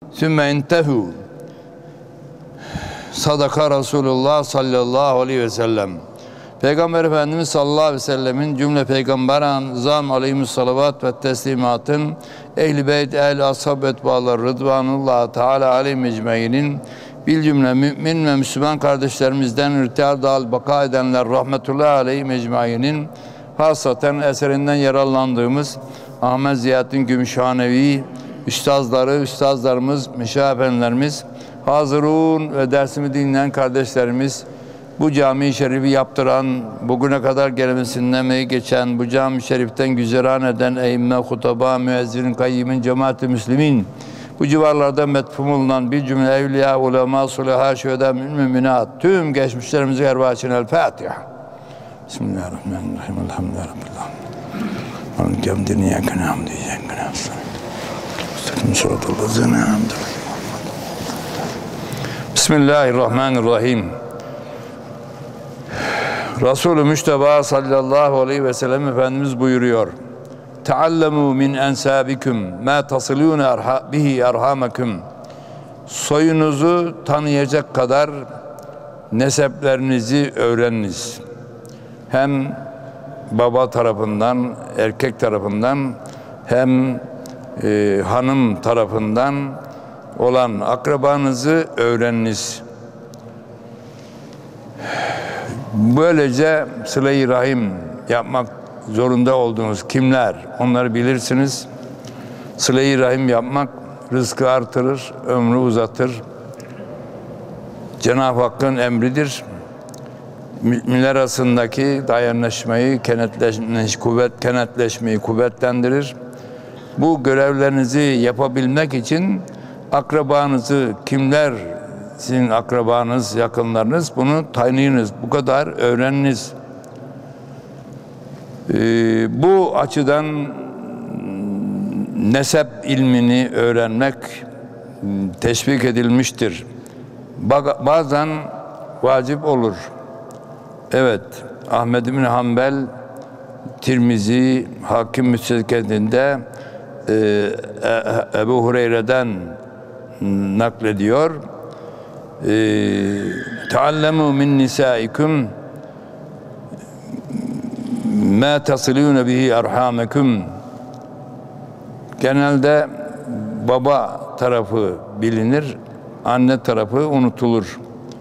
Sümme intehu. Sadaka Resulullah sallallahu aleyhi ve sellem. Peygamber Efendimiz sallallahu aleyhi ve sellemin cümle peygamberan zam aleyhimussalavat ve teslimatın ehl-i beyt, ehl-i ashab etbalar rıdvanullah teala aleyhi mecmeinin bil cümle mümin ve Müslüman kardeşlerimizden irtihar dağıl baka edenler rahmetullahi aleyhi mecmeinin hasaten eserinden yararlandığımız Ahmet Ziyaddin Gümüşhanevi üstazlarımız, meşayihlerimiz, hazırun ve dersimi dinleyen kardeşlerimiz, bu cami-i şerifi yaptıran, bugüne kadar gelmesinden emeği geçen, bu cami-i şeriften güzeran eden eyyimme, hutaba, müezzirin, kayyimin, cemaat-i müslimin, bu civarlarda metfum olunan bir cümle evliya, ulema, sulâhâ, şühedâ, müminat, tüm geçmişlerimizi ervâçın el-Fâtiha. Bismillahirrahmanirrahim. Elhamdülillahi Rabbil âlemin. Malike dünyâke nâmdü iyyâke nâsta'în. Bismillahirrahmanirrahim. Resulü Müşteba sallallahu aleyhi ve sellem Efendimiz buyuruyor: Teallemu min ensâbikum mâ tasilûne bihi erhâmekum. Soyunuzu tanıyacak kadar neseplerinizi öğreniniz. Hem baba tarafından, erkek tarafından, hem hanım tarafından olan akrabanızı öğreniniz. Böylece sıla-i rahim yapmak zorunda olduğunuz kimler? Onları bilirsiniz. Sıla-i rahim yapmak rızkı artırır, ömrü uzatır. Cenab-ı Hakk'ın emridir. Müminler arasındaki dayanışmayı, kenetleşmeyi kuvvetlendirir. Bu görevlerinizi yapabilmek için akrabanızı, kimler sizin akrabanız, yakınlarınız, bunu tanıyınız, bu kadar öğreniniz. Bu açıdan nesep ilmini öğrenmek teşvik edilmiştir. Bazen vacip olur. Evet, Ahmed bin Hanbel, Tirmizi, Hakim Müstedrek'inde Ebu Hureyre'den naklediyor. Teallemu min nisaikum ma tasilûne bihi erhâmekum. Genelde baba tarafı bilinir, anne tarafı unutulur.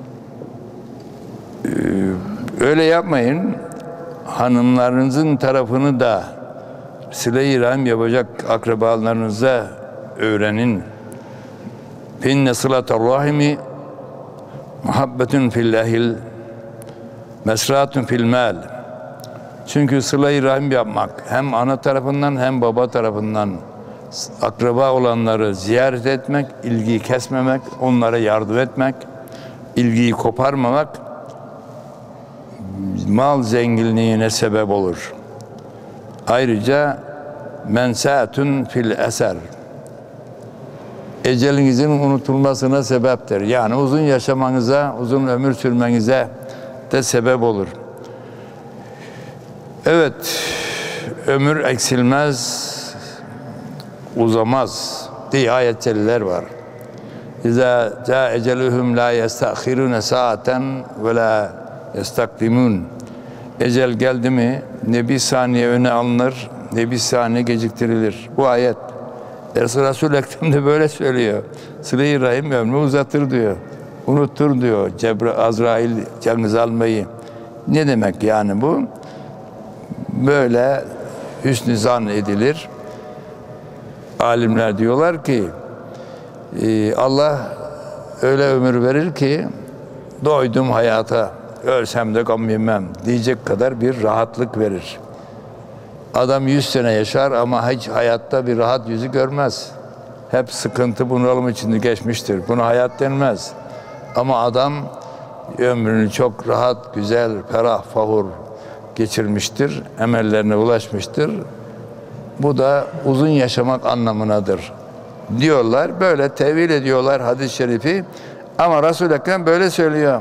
Öyle yapmayın. Hanımlarınızın tarafını da sıla-i rahim yapacak akrabalarınıza öğrenin. Finne sılatar rahimi muhabbetun fillahil mesratun fil mal. Çünkü sıla-i rahim yapmak hem ana tarafından hem baba tarafından akraba olanları ziyaret etmek, ilgiyi kesmemek, onlara yardım etmek, ilgiyi koparmamak mal zenginliğine sebep olur. Ayrıca mensaatun fil eser, ecelinizin unutulmasına sebeptir. Yani uzun yaşamanıza, uzun ömür sürmenize de sebep olur. Evet, ömür eksilmez, uzamaz diye ayet-i celleler var. İzâ câ eceluhum lâ yestâkhirûne sâaten ve lâ yestakdimun. Ecel geldi mi ne bir saniye öne alınır, ne bir saniye geciktirilir. Bu ayet. Resul-i Ekrem de böyle söylüyor. Sıla-i rahim ömrü uzatır diyor. Unuttur diyor. Azrail canınızı almayı. Ne demek yani bu? Böyle hüsnü zan edilir. Alimler diyorlar ki Allah öyle ömür verir ki doydum hayata, ölsem de gam yemem diyecek kadar bir rahatlık verir. Adam 100 sene yaşar ama hiç hayatta bir rahat yüzü görmez. Hep sıkıntı, bunalım içinde geçmiştir. Buna hayat denmez. Ama adam ömrünü çok rahat, güzel, ferah, fahur geçirmiştir. Emellerine ulaşmıştır. Bu da uzun yaşamak anlamınadır diyorlar. Böyle tevil ediyorlar hadis-i şerifi. Ama Resul-i Ekrem böyle söylüyor.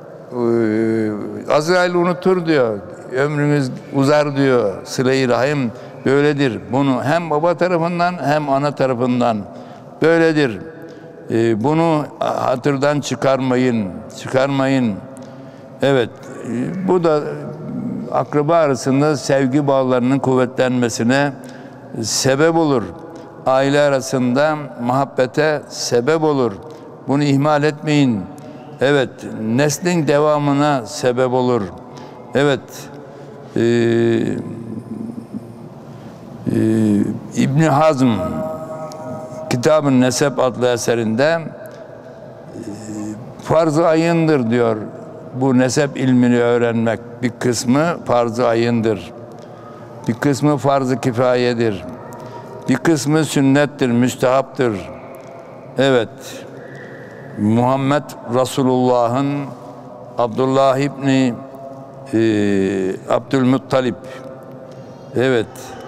Azrail unutur diyor. Ömrümüz uzar diyor. Sıla-i rahim böyledir. Bunu hem baba tarafından hem ana tarafından böyledir. Bunu hatırdan çıkarmayın. Evet, bu da akraba arasında sevgi bağlarının kuvvetlenmesine sebep olur. Aile arasında muhabbete sebep olur. Bunu ihmal etmeyin. Evet, neslin devamına sebep olur. Evet, İbn Hazm Kitab-ı Nesep adlı eserinde farz-ı ayındır diyor. Bu nesep ilmini öğrenmek bir kısmı farz-ı ayındır. Bir kısmı farz-ı kifayedir. Bir kısmı sünnettir, müstehaptır. Evet. Muhammed Resulullah'ın Abdullah İbni Abdülmuttalip, evet,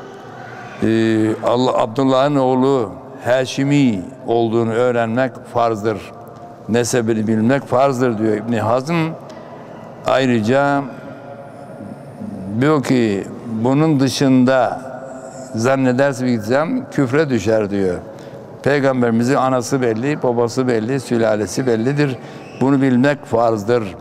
Abdullah'ın oğlu Haşimi olduğunu öğrenmek farzdır. Nesebini bilmek farzdır diyor İbn Hazm. Ayrıca diyor ki bunun dışında zannederse gitsem küfre düşer diyor. Peygamberimizin anası belli, babası belli, sülalesi bellidir. Bunu bilmek farzdır.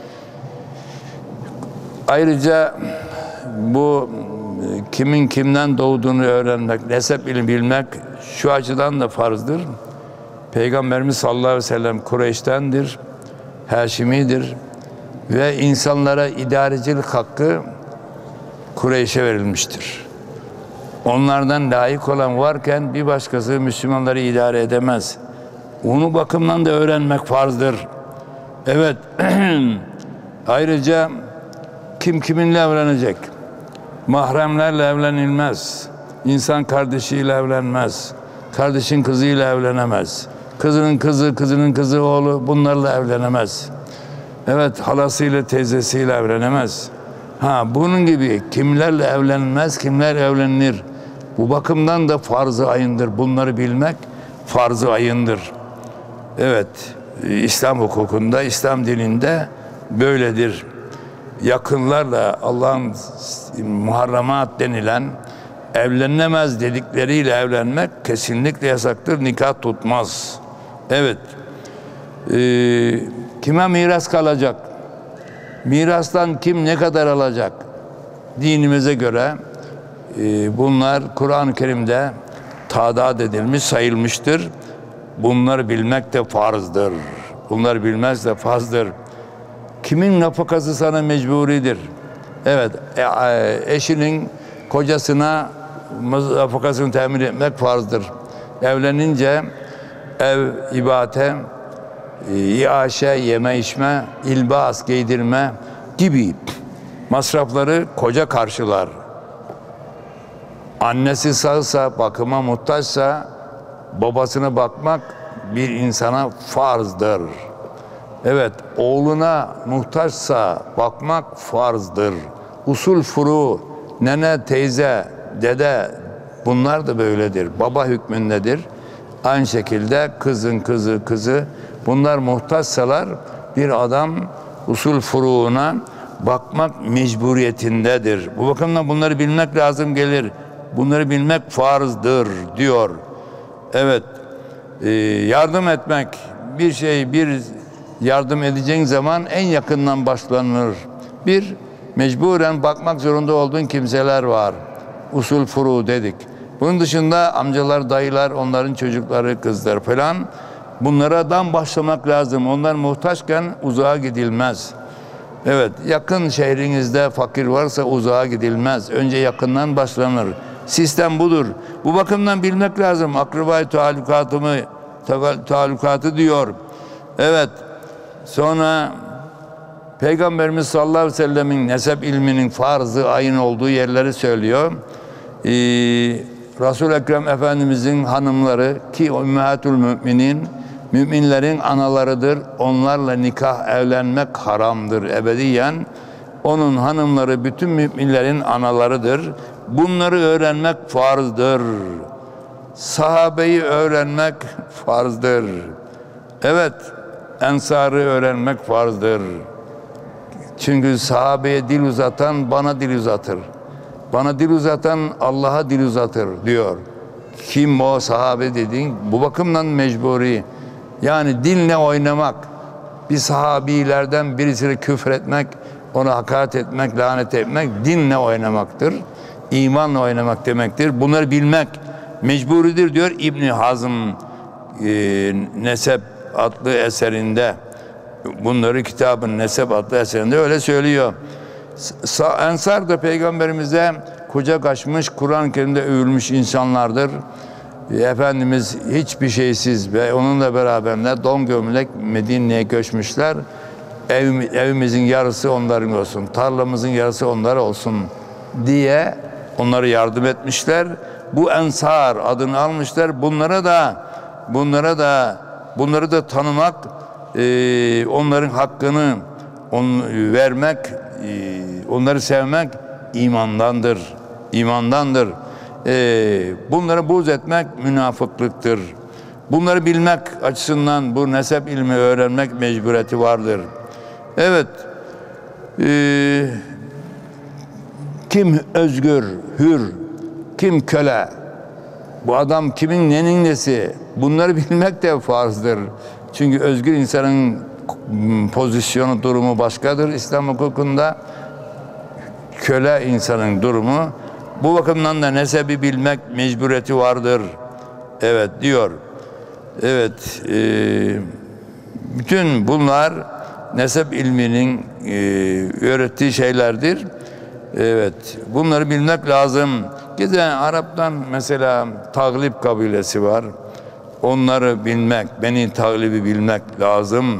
Ayrıca bu kimin kimden doğduğunu öğrenmek, nesep ilmi bilmek şu açıdan da farzdır. Peygamberimiz sallallahu aleyhi ve sellem Kureyş'tendir, Haşimidir ve insanlara idarecilik hakkı Kureyş'e verilmiştir. Onlardan layık olan varken bir başkası Müslümanları idare edemez. Onu bakımdan da öğrenmek farzdır. Evet, ayrıca kim kiminle evlenecek? Mahremlerle evlenilmez. İnsan kardeşiyle evlenmez. Kardeşin kızıyla evlenemez. Kızının kızı, kızının kızı oğlu bunlarla evlenemez. Evet, halasıyla, teyzesiyle evlenemez. Bunun gibi kimlerle evlenmez, kimler evlenir. Bu bakımdan da farz-ı ayındır. Bunları bilmek farz-ı ayındır. Evet, İslam hukukunda, İslam dininde böyledir. Yakınlarla Allah'ın muharramat denilen evlenemez dedikleriyle evlenmek kesinlikle yasaktır. Nikah tutmaz. Evet. Kime miras kalacak? Mirastan kim ne kadar alacak? Dinimize göre bunlar Kur'an-ı Kerim'de tadat edilmiş, sayılmıştır. Bunları bilmek de farzdır. Bunları bilmez de farzdır. Kimin nafakası sana mecburidir? Evet, eşinin kocasına nafakasını temin etmek farzdır. Evlenince ev, ibate, iaşe, yeme içme, ilbas, giydirme gibi masrafları koca karşılar. Annesi sağsa, bakıma muhtaçsa babasına bakmak bir insana farzdır. Evet, oğluna muhtaçsa bakmak farzdır. Usul furu, nene, teyze, dede bunlar da böyledir. Baba hükmündedir. Aynı şekilde kızın kızı bunlar muhtaçsalar bir adam usul furuğuna bakmak mecburiyetindedir. Bu bakımdan bunları bilmek lazım gelir. Bunları bilmek farzdır diyor. Evet, yardım etmek bir yardım edeceğin zaman en yakından başlanır. Mecburen bakmak zorunda olduğun kimseler var. Usul furu dedik. Bunun dışında amcalar, dayılar, onların çocukları, kızlar falan bunlardan başlamak lazım. Onlar muhtaçken uzağa gidilmez. Evet, yakın şehrinizde fakir varsa uzağa gidilmez. Önce yakından başlanır. Sistem budur. Bu bakımdan bilmek lazım. Akraba-i talukatı diyor. Evet. Sonra Peygamberimiz sallallahu aleyhi ve sellemin nesep ilminin farz-ı ayın olduğu yerleri söylüyor. Resul-i Ekrem Efendimizin hanımları ki ümmehatül müminin, müminlerin analarıdır. Onlarla nikah evlenmek haramdır ebediyen. Onun hanımları bütün müminlerin analarıdır. Bunları öğrenmek farzdır. Sahabeyi öğrenmek farzdır. Evet, ensarı öğrenmek farzdır. Çünkü sahabeye dil uzatan bana dil uzatır. Bana dil uzatan Allah'a dil uzatır diyor. Kim o sahabe dediğin? Bu bakımdan mecburi. Yani dinle oynamak, bir sahabilerden birisine küfür etmek, ona hakaret etmek, lanet etmek dinle oynamaktır. İmanla oynamak demektir. Bunları bilmek mecburidir diyor İbn Hazm Nesep adlı eserinde. Bunları kitabın Nesep adlı eserinde öyle söylüyor. Ensar da Peygamberimize kucak açmış, Kur'an-ı Kerim'de övülmüş insanlardır. Efendimiz hiçbir şeysiz ve onunla beraber don gömlek Medine'ye göçmüşler. Evimizin yarısı onların olsun, tarlamızın yarısı onlara olsun diye onlara yardım etmişler. Bu Ensar adını almışlar. Bunları da tanımak, onların hakkını vermek, onları sevmek imandandır. İmandandır. Bunları buğz etmek münafıklıktır. Bunları bilmek açısından bu nesep ilmi öğrenmek mecburiyeti vardır. Evet. Kim özgür, hür, kim köle? Bu adam kimin, nenin nesi? Bunları bilmek de farzdır. Çünkü özgür insanın pozisyonu, durumu başkadır İslam hukukunda. Köle insanın durumu. Bu bakımdan da nesebi bilmek mecburiyeti vardır. Evet diyor. Evet. Bütün bunlar nesep ilminin öğrettiği şeylerdir. Evet. Bunları bilmek lazım. Giden Arap'tan mesela Taglib kabilesi var. Onları bilmek, Beni Taglib'i bilmek lazım.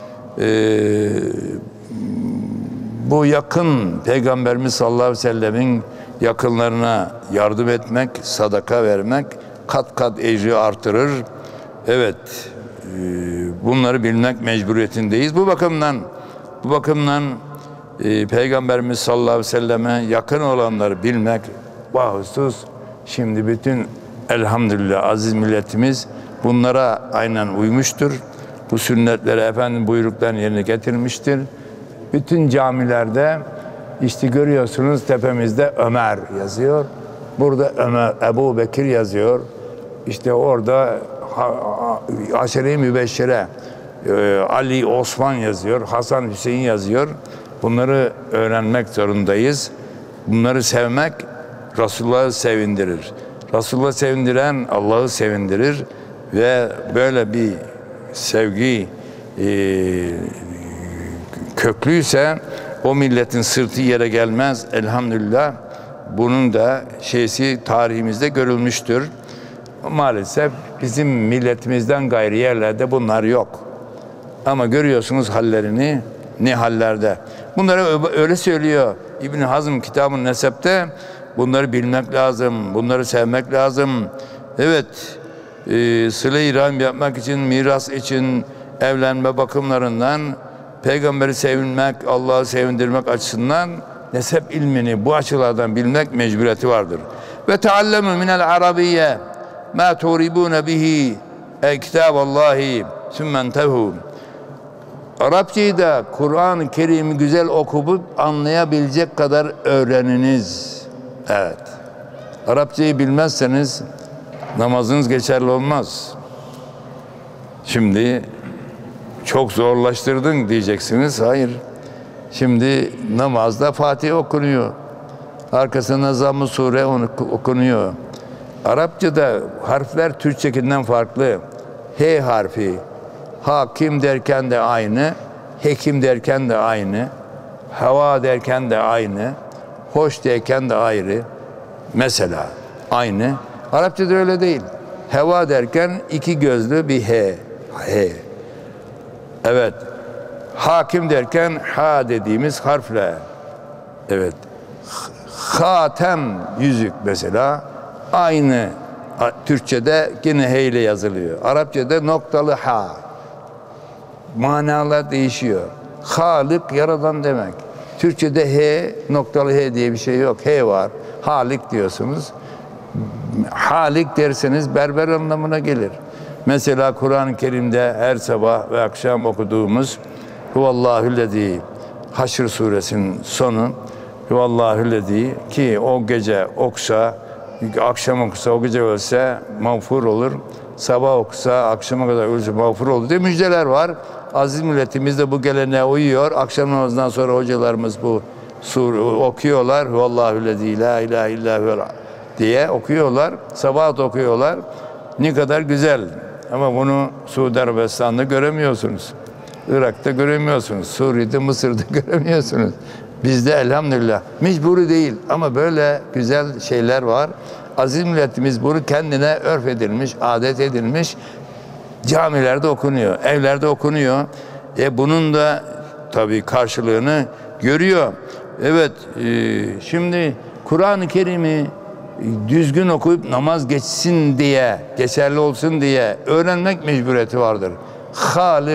Bu yakın Peygamberimiz sallallahu aleyhi ve sellemin yakınlarına yardım etmek, sadaka vermek kat kat ecri artırır. Evet, bunları bilmek mecburiyetindeyiz. Bu bakımdan Peygamberimiz sallallahu aleyhi ve selleme yakın olanları bilmek bahusus. Şimdi bütün elhamdülillah aziz milletimiz bunlara aynen uymuştur. Bu sünnetlere Efendimiz buyruklarını yerine getirmiştir. Bütün camilerde işte görüyorsunuz tepemizde Ömer yazıyor. Burada Ebu Bekir yazıyor. İşte orada Aşere-i Mübeşşere Ali, Osman yazıyor. Hasan, Hüseyin yazıyor. Bunları öğrenmek zorundayız. Bunları sevmek Resulullah'ı sevindirir. Resulullah'ı sevindiren Allah'ı sevindirir ve böyle bir sevgi köklüyse o milletin sırtı yere gelmez. Elhamdülillah bunun da tarihimizde görülmüştür. Maalesef bizim milletimizden gayri yerlerde bunlar yok. Ama görüyorsunuz hallerini, ne hallerde. Bunları öyle söylüyor İbn Hazm kitabın Nesep'te. Bunları bilmek lazım, bunları sevmek lazım. Evet, sıle-i rahim yapmak için, miras için, evlenme bakımlarından, Peygamberi sevinmek, Allah'ı sevindirmek açısından nesep ilmini bu açılardan bilmek mecburiyeti vardır. Ve teallemu minel arabiyye ma turibune bihi kitaballahi sümmen tevhu. Arapçayı da Kur'an-ı Kerim'i güzel okuyup anlayabilecek kadar öğreniniz. Evet. Arapçayı bilmezseniz namazınız geçerli olmaz. Şimdi çok zorlaştırdın diyeceksiniz. Hayır. Şimdi namazda Fatiha okunuyor. Arkasında Zamm-ı Sure okunuyor. Arapçada harfler Türkçekinden farklı. H harfi. Hakim derken de aynı. Hekim derken de aynı. Hava derken de aynı. Hoş derken de ayrı. Mesela aynı. Arapçada öyle değil. Heva derken iki gözlü bir H. H. Evet. Hakim derken ha dediğimiz harfle. Evet. Hatem yüzük mesela aynı Türkçe'de yine H ile yazılıyor. Arapçada noktalı ha. Manalar değişiyor. Halik yaradan demek. Türkçe'de H noktalı H diye bir şey yok. H var. Halik diyorsunuz. Halik derseniz berber anlamına gelir. Mesela Kur'an-ı Kerim'de her sabah ve akşam okuduğumuz Huvallahüllezî Haşr suresinin sonu Huvallahüllezî ki o gece oksa, akşam okusa, o gece ölse mağfur olur. sabah okusa akşama kadar ölçü mağfur oldu diye müjdeler var. Aziz milletimiz de bu geleneğe uyuyor. Akşam namazından sonra hocalarımız bu okuyorlar. Huvallahüllezî la ilahe illa huvel diye okuyorlar. Sabah da okuyorlar. Ne kadar güzel. Ama bunu Suudi Arabistan'da göremiyorsunuz. Irak'ta göremiyorsunuz. Suriye'de, Mısır'da göremiyorsunuz. Bizde elhamdülillah mecburi değil ama böyle güzel şeyler var. Aziz milletimiz bunu kendine örf edilmiş, adet edilmiş. Camilerde okunuyor, evlerde okunuyor. Bunun da tabii karşılığını görüyor. Evet, şimdi Kur'an-ı Kerim'i düzgün okuyup namaz geçsin diye, geçerli olsun diye öğrenmek mecburiyeti vardır. Halik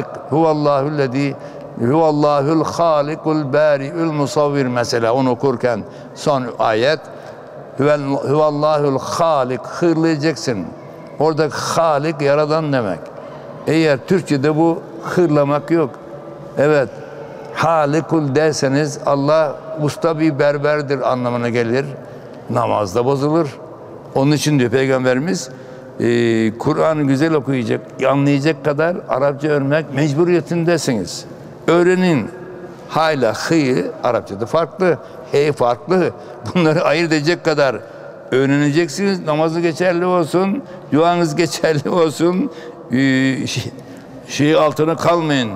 huvallahul halikul bari'ül musavvir mesela onu okurken son ayet huvallahul halik hırlayacaksın. Orada halik yaradan demek. Eğer Türkçe'de bu hırlamak yok. Evet. Halikul derseniz Allah usta bir berberdir anlamına gelir. Namazda bozulur. Onun için diyor Peygamberimiz Kur'an'ı güzel okuyacak, anlayacak kadar Arapça öğrenmek mecburiyetindesiniz. Öğrenin. Hayla, hı'yı Arapçada farklı, hey farklı. Bunları ayırt edecek kadar öğreneceksiniz. Namazı geçerli olsun, duanız geçerli olsun. Şey altına kalmayın.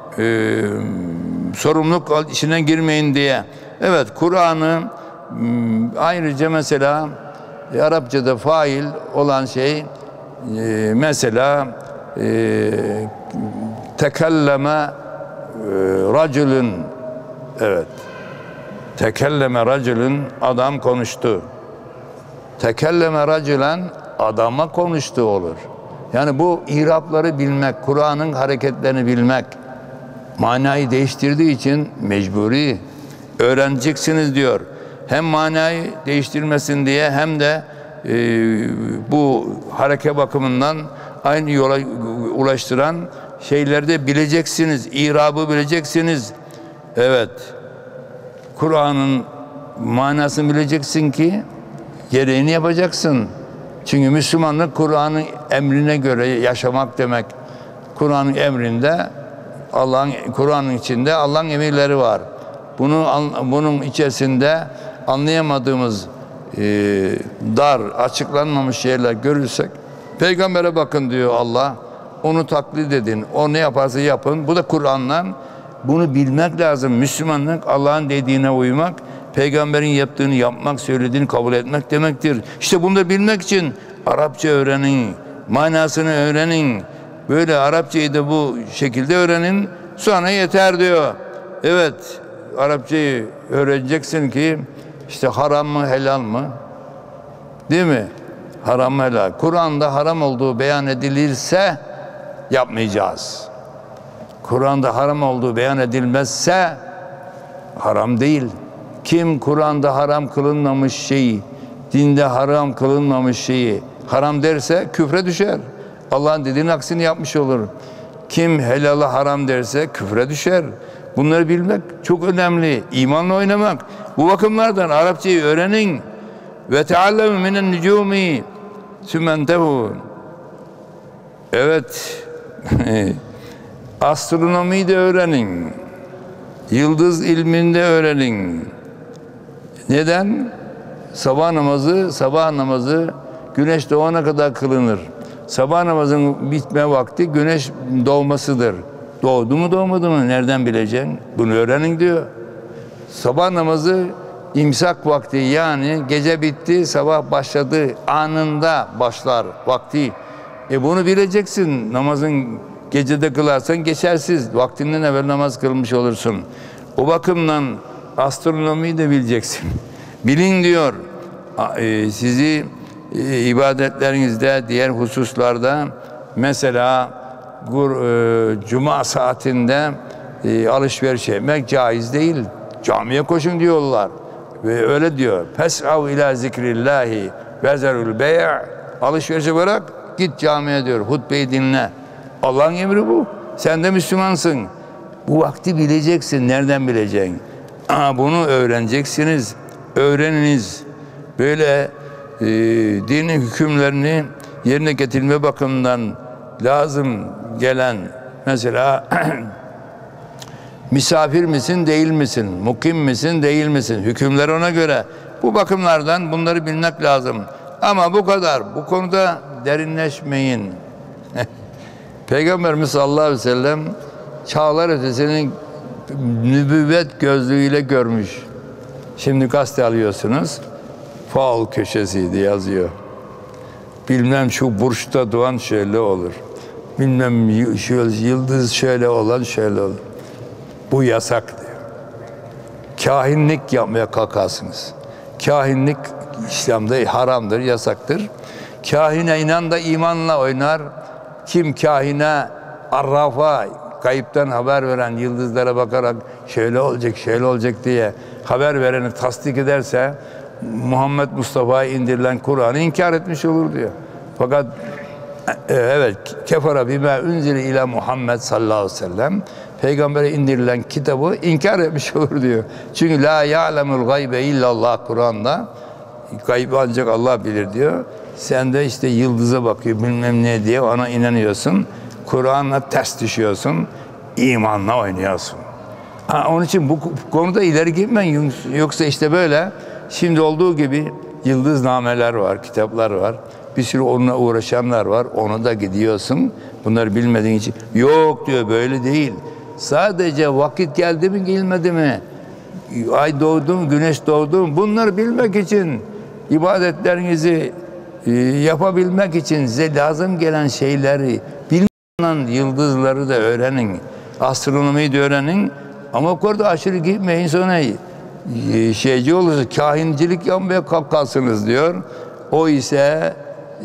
Sorumluluk içine girmeyin diye. Evet, Kur'an'ı ayrıca mesela Arapçada fail olan şey mesela tekelleme racülün, evet, tekelleme racülün, adam konuştu. Tekelleme racülen, adama konuştu olur. Yani bu irapları bilmek, Kur'an'ın hareketlerini bilmek manayı değiştirdiği için mecburi öğreneceksiniz diyor. Hem manayı değiştirmesin diye hem de bu hareket bakımından aynı yola ulaştıran şeyleri de bileceksiniz. İrabı bileceksiniz. Evet. Kur'an'ın manasını bileceksin ki gereğini yapacaksın. Çünkü Müslümanlık Kur'an'ın emrine göre yaşamak demek. Kur'an'ın emrinde Kur'an'ın içinde Allah'ın emirleri var. Bunun içerisinde anlayamadığımız dar, açıklanmamış şeyler görürsek Peygamber'e bakın diyor Allah. Onu taklit edin. O ne yaparsa yapın. Bu da Kur'an'dan. Bunu bilmek lazım. Müslümanlık Allah'ın dediğine uymak, Peygamber'in yaptığını yapmak, söylediğini kabul etmek demektir. İşte bunu da bilmek için Arapça öğrenin, manasını öğrenin. Böyle Arapçayı da bu şekilde öğrenin. Sonra yeter diyor. Evet, Arapçayı öğreneceksin ki işte haram mı helal mı? Değil mi? Haram mı helal? Kur'an'da haram olduğu beyan edilirse yapmayacağız. Kur'an'da haram olduğu beyan edilmezse haram değil. Kim Kur'an'da haram kılınmamış şeyi, dinde haram kılınmamış şeyi haram derse küfre düşer. Allah'ın dediğinin aksini yapmış olur. Kim helala haram derse küfre düşer. Bunları bilmek çok önemli. İmanla oynamak. Bu bakımlardan Arapçayı öğrenin. Ve teallemu minen nucumi sümentehu. Evet. Astronomiyi de öğrenin. Yıldız ilmini de öğrenin. Neden? Sabah namazı güneş doğana kadar kılınır. Sabah namazının bitme vakti güneş doğmasıdır. Doğdu mu doğmadı mı nereden bileceksin? Bunu öğrenin diyor. Sabah namazı imsak vakti, yani gece bitti sabah başladı anında başlar vakti. Bunu bileceksin. Namazın gecede kılarsan geçersiz. Vaktinden evvel namaz kılmış olursun. O bakımdan astronomiyi de bileceksin. Bilin diyor. Sizi ibadetlerinizde, diğer hususlarda mesela cuma saatinde alışveriş etmek caiz değil. Camiye koşun diyorlar. Ve öyle diyor. Fes'av ila zikrillahi ve zerul bey'. Alışverişi bırak, git camiye diyor. Hutbeyi dinle. Allah'ın emri bu. Sen de Müslümansın. Bu vakti bileceksin. Nereden bileceksin? Bunu öğreneceksiniz. Öğreniniz. Böyle dinin hükümlerini yerine getirilme bakımından lazım gelen mesela misafir misin değil misin? Mukim misin değil misin? Hükümler ona göre. Bu bakımlardan bunları bilmek lazım. Ama bu kadar. Bu konuda derinleşmeyin. Peygamberimiz sallallahu aleyhi ve sellem çağlar ötesinin nübüvvet gözlüğüyle görmüş. Şimdi gazete alıyorsunuz. Fal köşesiydi yazıyor. Bilmem şu burçta doğan şöyle olur. Bilmem şu yıldız şöyle olan şöyle olur. Bu yasak diyor. Kahinlik yapmaya kalkarsınız. Kahinlik İslam'da haramdır, yasaktır. Kahine inan da imanla oynar. Kim kahine, arrafa, kayıptan haber veren, yıldızlara bakarak şöyle olacak, şöyle olacak diye haber vereni tasdik ederse Muhammed Mustafa'ya indirilen Kur'an'ı inkar etmiş olur diyor. Fakat evet, kefara bime unzile ila Muhammed sallallahu aleyhi ve sellem, Peygamber'e indirilen kitabı inkar etmiş olur diyor. Çünkü la ya'lemul gaybe illallah Kur'an'da gaybı ancak Allah bilir diyor. Sen de işte yıldıza bakıyor bilmem ne diye ona inanıyorsun. Kur'an'la ters düşüyorsun. İmanla oynuyorsun. Onun için bu konuda ileri gitmeyin. Yoksa işte böyle şimdi olduğu gibi yıldıznameler var, kitaplar var. Bir sürü onunla uğraşanlar var. Onu da gidiyorsun. Bunları bilmediğin için. Yok diyor, böyle değil. Sadece vakit geldi mi gelmedi mi? Ay doğdu mu, güneş doğdu mu? Bunları bilmek için, ibadetlerinizi yapabilmek için size lazım gelen şeyleri bilmeden yıldızları da öğrenin. Astronomiyi de öğrenin. Ama o konuda aşırı gitmeyin, sonra şeyci olursa kahincilik yapmaya kalkarsınız diyor. O ise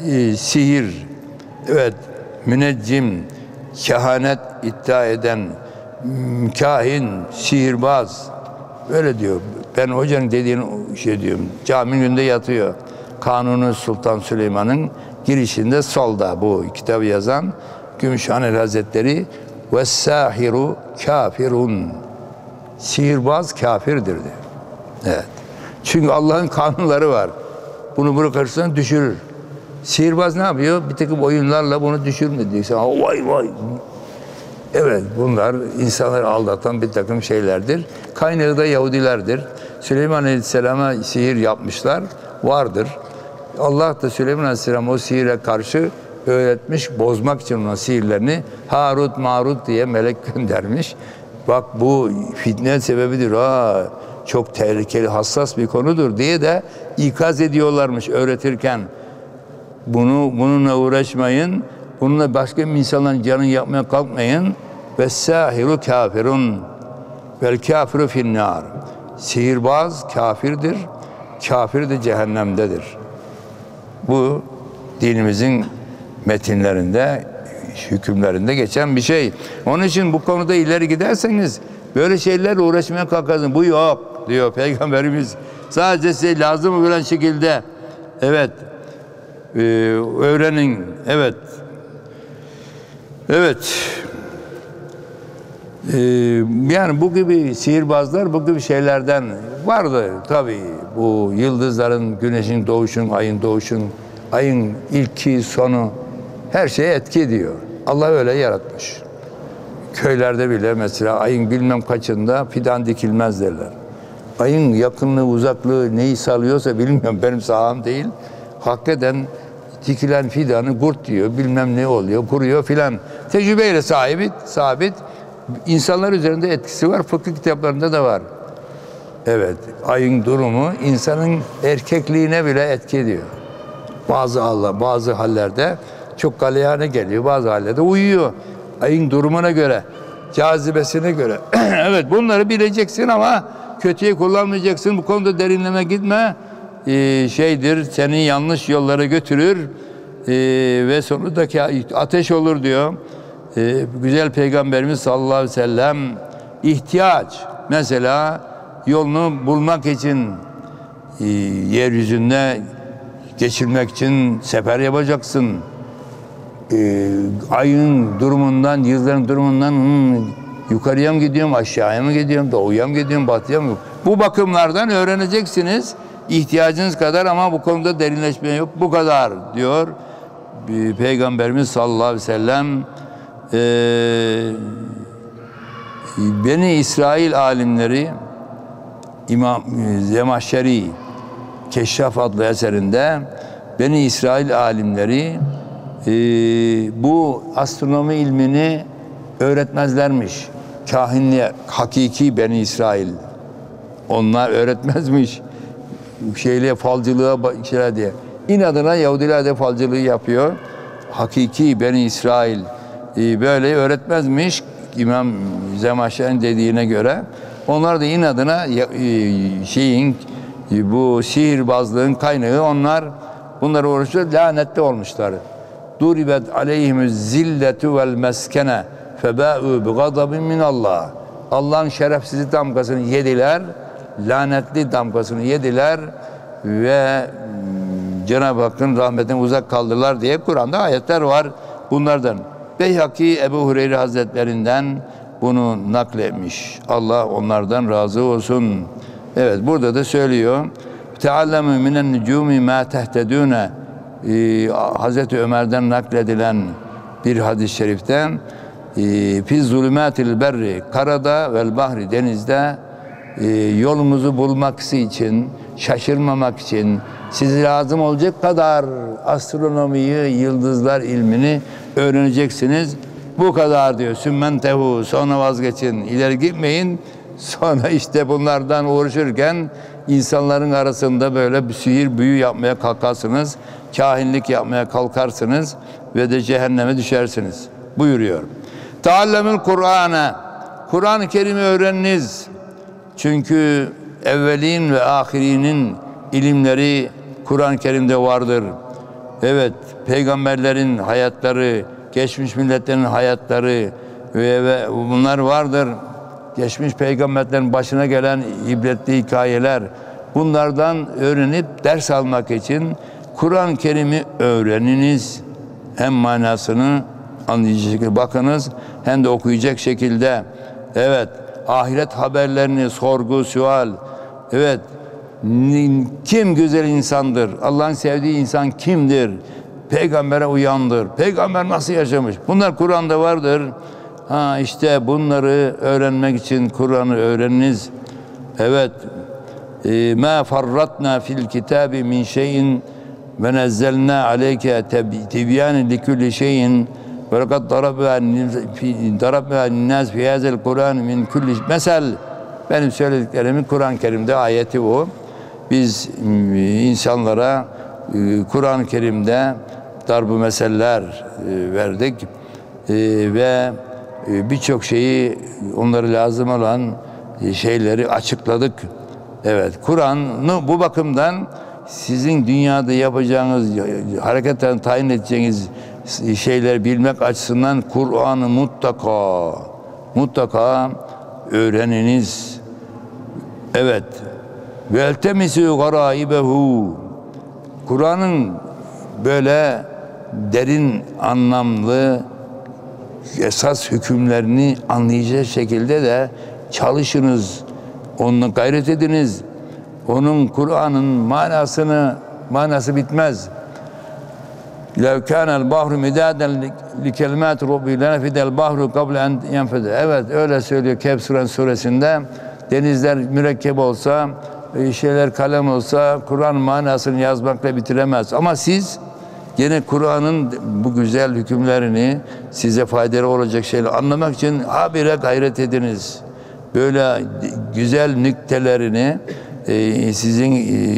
sihir, evet, müneccim, kehanet iddia eden kahin, sihirbaz, öyle diyor. Ben hocanın dediğini şey diyorum. Caminin önünde yatıyor. Kanuni Sultan Süleyman'ın girişinde solda bu kitabı yazan Gümüşhaneli Hazretleri "Vessahiru kafirun." Sihirbaz kafirdir diyor. Evet. Çünkü Allah'ın kanunları var. Bunu bırakırsan düşürür. Sihirbaz ne yapıyor? Bir takım oyunlarla bunu düşürme diyor. Sen, vay vay. Evet, bunlar insanları aldatan bir takım şeylerdir. Kaynağı da Yahudilerdir. Süleyman Aleyhisselam'a sihir yapmışlar. Vardır. Allah da Süleyman Aleyhisselam o sihire karşı öğretmiş, bozmak için ona sihirlerini Harut Marut diye melek göndermiş. Bak bu fitne sebebidir. Çok tehlikeli, hassas bir konudur diye de ikaz ediyorlarmış öğretirken. Bununla uğraşmayın. Bununla başka insanların canını yapmaya kalkmayın. Vessahiru kafirun vel kafiru finnar. Sihirbaz kafirdir. Kafir de cehennemdedir. Bu dinimizin metinlerinde, hükümlerinde geçen bir şey. Onun için bu konuda ileri giderseniz böyle şeylerle uğraşmaya kalkarsınız. Bu yok diyor Peygamberimiz. Sadece size lazım olan şekilde evet öğrenin. Evet. Evet. Yani bu gibi sihirbazlar bu gibi şeylerden vardı tabii. Bu yıldızların, güneşin doğuşun, ayın doğuşun, ayın ilki, sonu her şeye etki ediyor. Allah öyle yaratmış. Köylerde bile mesela ayın bilmem kaçında fidan dikilmez derler. Ayın yakınlığı, uzaklığı neyi sağlıyorsa bilmiyorum, benim saham değil. Hakikaten dikilen fidanı kurt diyor, bilmem ne oluyor, kuruyor filan. Tecrübeyle sabit. İnsanlar üzerinde etkisi var, fıkıh kitaplarında da var. Evet, ayın durumu insanın erkekliğine bile etki ediyor. Bazı hallerde çok galeyana geliyor, bazı hallerde uyuyor. Ayın durumuna göre, cazibesine göre. Evet, bunları bileceksin ama kötüye kullanmayacaksın. Bu konuda derinleme gitme. Seni yanlış yollara götürür ve sonundaki ateş olur diyor. Güzel Peygamberimiz sallallahu aleyhi ve sellem ihtiyaç, mesela yolunu bulmak için yeryüzünde geçirmek için sefer yapacaksın. Ayın durumundan, yıldızların durumundan yukarıya mı gidiyorum, aşağıya mı gidiyorum, doğuya mı gidiyorum, batıya mı? Bu bakımlardan öğreneceksiniz ihtiyacınız kadar ama bu konuda derinleşme yok. Bu kadar diyor. Peygamberimiz sallallahu aleyhi ve sellem Beni İsrail alimleri İmam Zemahşeri Keşşaf adlı eserinde Beni İsrail alimleri bu astronomi ilmini öğretmezlermiş. Kahinliğe, hakiki Beni İsrail. Onlar öğretmezmiş. Falcılığa şeyler diye. İnadına Yahudiler de falcılığı yapıyor. Hakiki Beni İsrail böyle öğretmezmiş. İmam Zemahşeri'nin dediğine göre. Onlar da inadına bu sihirbazlığın kaynağı onlar. Bunları uğraşıyor. Lanetli olmuşlar. Duribet aleyhimüz zilletu vel meskene febâ'û bi gazabin minallah. Allah'ın şerefsizlik damgasını yediler. Lanetli damgasını yediler ve Cenab-ı Hakk'ın rahmetinden uzak kaldılar diye Kur'an'da ayetler var bunlardan. Beyhaki Ebu Hureyre Hazretlerinden bunu nakletmiş. Allah onlardan razı olsun. Evet, burada da söylüyor. Teallemu minen nucumi ma tehtedune. Hazreti Ömer'den nakledilen bir hadis-i şeriften fi zulümatil berri, karada vel bahri, denizde yolumuzu bulmak için, şaşırmamak için size lazım olacak kadar astronomiyi, yıldızlar ilmini öğreneceksiniz. Bu kadar diyor. Sümmentehu, sonra vazgeçin, ileri gitmeyin. Sonra işte bunlardan uğraşırken insanların arasında böyle bir sihir büyü yapmaya kalkarsınız. Kahinlik yapmaya kalkarsınız ve de cehenneme düşersiniz buyuruyor. Teallemül Kur'an'a, Kur'an-ı Kerim'i öğreniniz. Çünkü evvelin ve ahirinin ilimleri Kur'an-ı Kerim'de vardır. Evet, peygamberlerin hayatları, geçmiş milletlerin hayatları ve bunlar vardır. Geçmiş peygamberlerin başına gelen ibretli hikayeler. Bunlardan öğrenip ders almak için Kur'an-ı Kerim'i öğreniniz. Hem manasını anlayacak şekilde bakınız, hem de okuyacak şekilde. Evet, ahiret haberlerini, sorgu, sual. Evet, kim güzel insandır? Allah'ın sevdiği insan kimdir? Peygambere uyandır. Peygamber nasıl yaşamış? Bunlar Kur'an'da vardır. İşte bunları öğrenmek için Kur'an'ı öğreniniz. Evet. Ma farratna fil kitabi min şeyin ve nezzelna aleyke tibyanen likulli şeyin ve lekad darabna linnâs fi hâzel Kur'an min kulli mesel. Benim söylediklerimin Kur'an-ı Kerim'de ayeti o. Biz insanlara Kur'an-ı Kerim'de darb-ı meseller verdik ve birçok şeyi, onlara lazım olan şeyleri açıkladık. Evet, Kur'an'ı bu bakımdan sizin dünyada yapacağınız, hareketten tayin edeceğiniz şeyleri bilmek açısından Kur'an'ı mutlaka öğreniniz. Evet. Ve eltemisu garaibehu. Kur'an'ın böyle derin anlamlı esas hükümlerini anlayacak şekilde de çalışınız. Onunla gayret ediniz. Onun Kur'an'ın manası bitmez. لَوْ كَانَ الْبَحْرُ مِدَادًا لِكَلِمَاتِ رَبِّي لَنَفِدَ الْبَحْرُ قَبْلَ اَنْ يَنْفَدَ. Evet, öyle söylüyor Kehf suresinde. Denizler mürekkep olsa, şeyler kalem olsa Kur'an manasını yazmakla bitiremez. Ama siz gene Kur'an'ın bu güzel hükümlerini, size faydalı olacak şeyleri anlamak için habire gayret ediniz. Böyle güzel nüktelerini sizin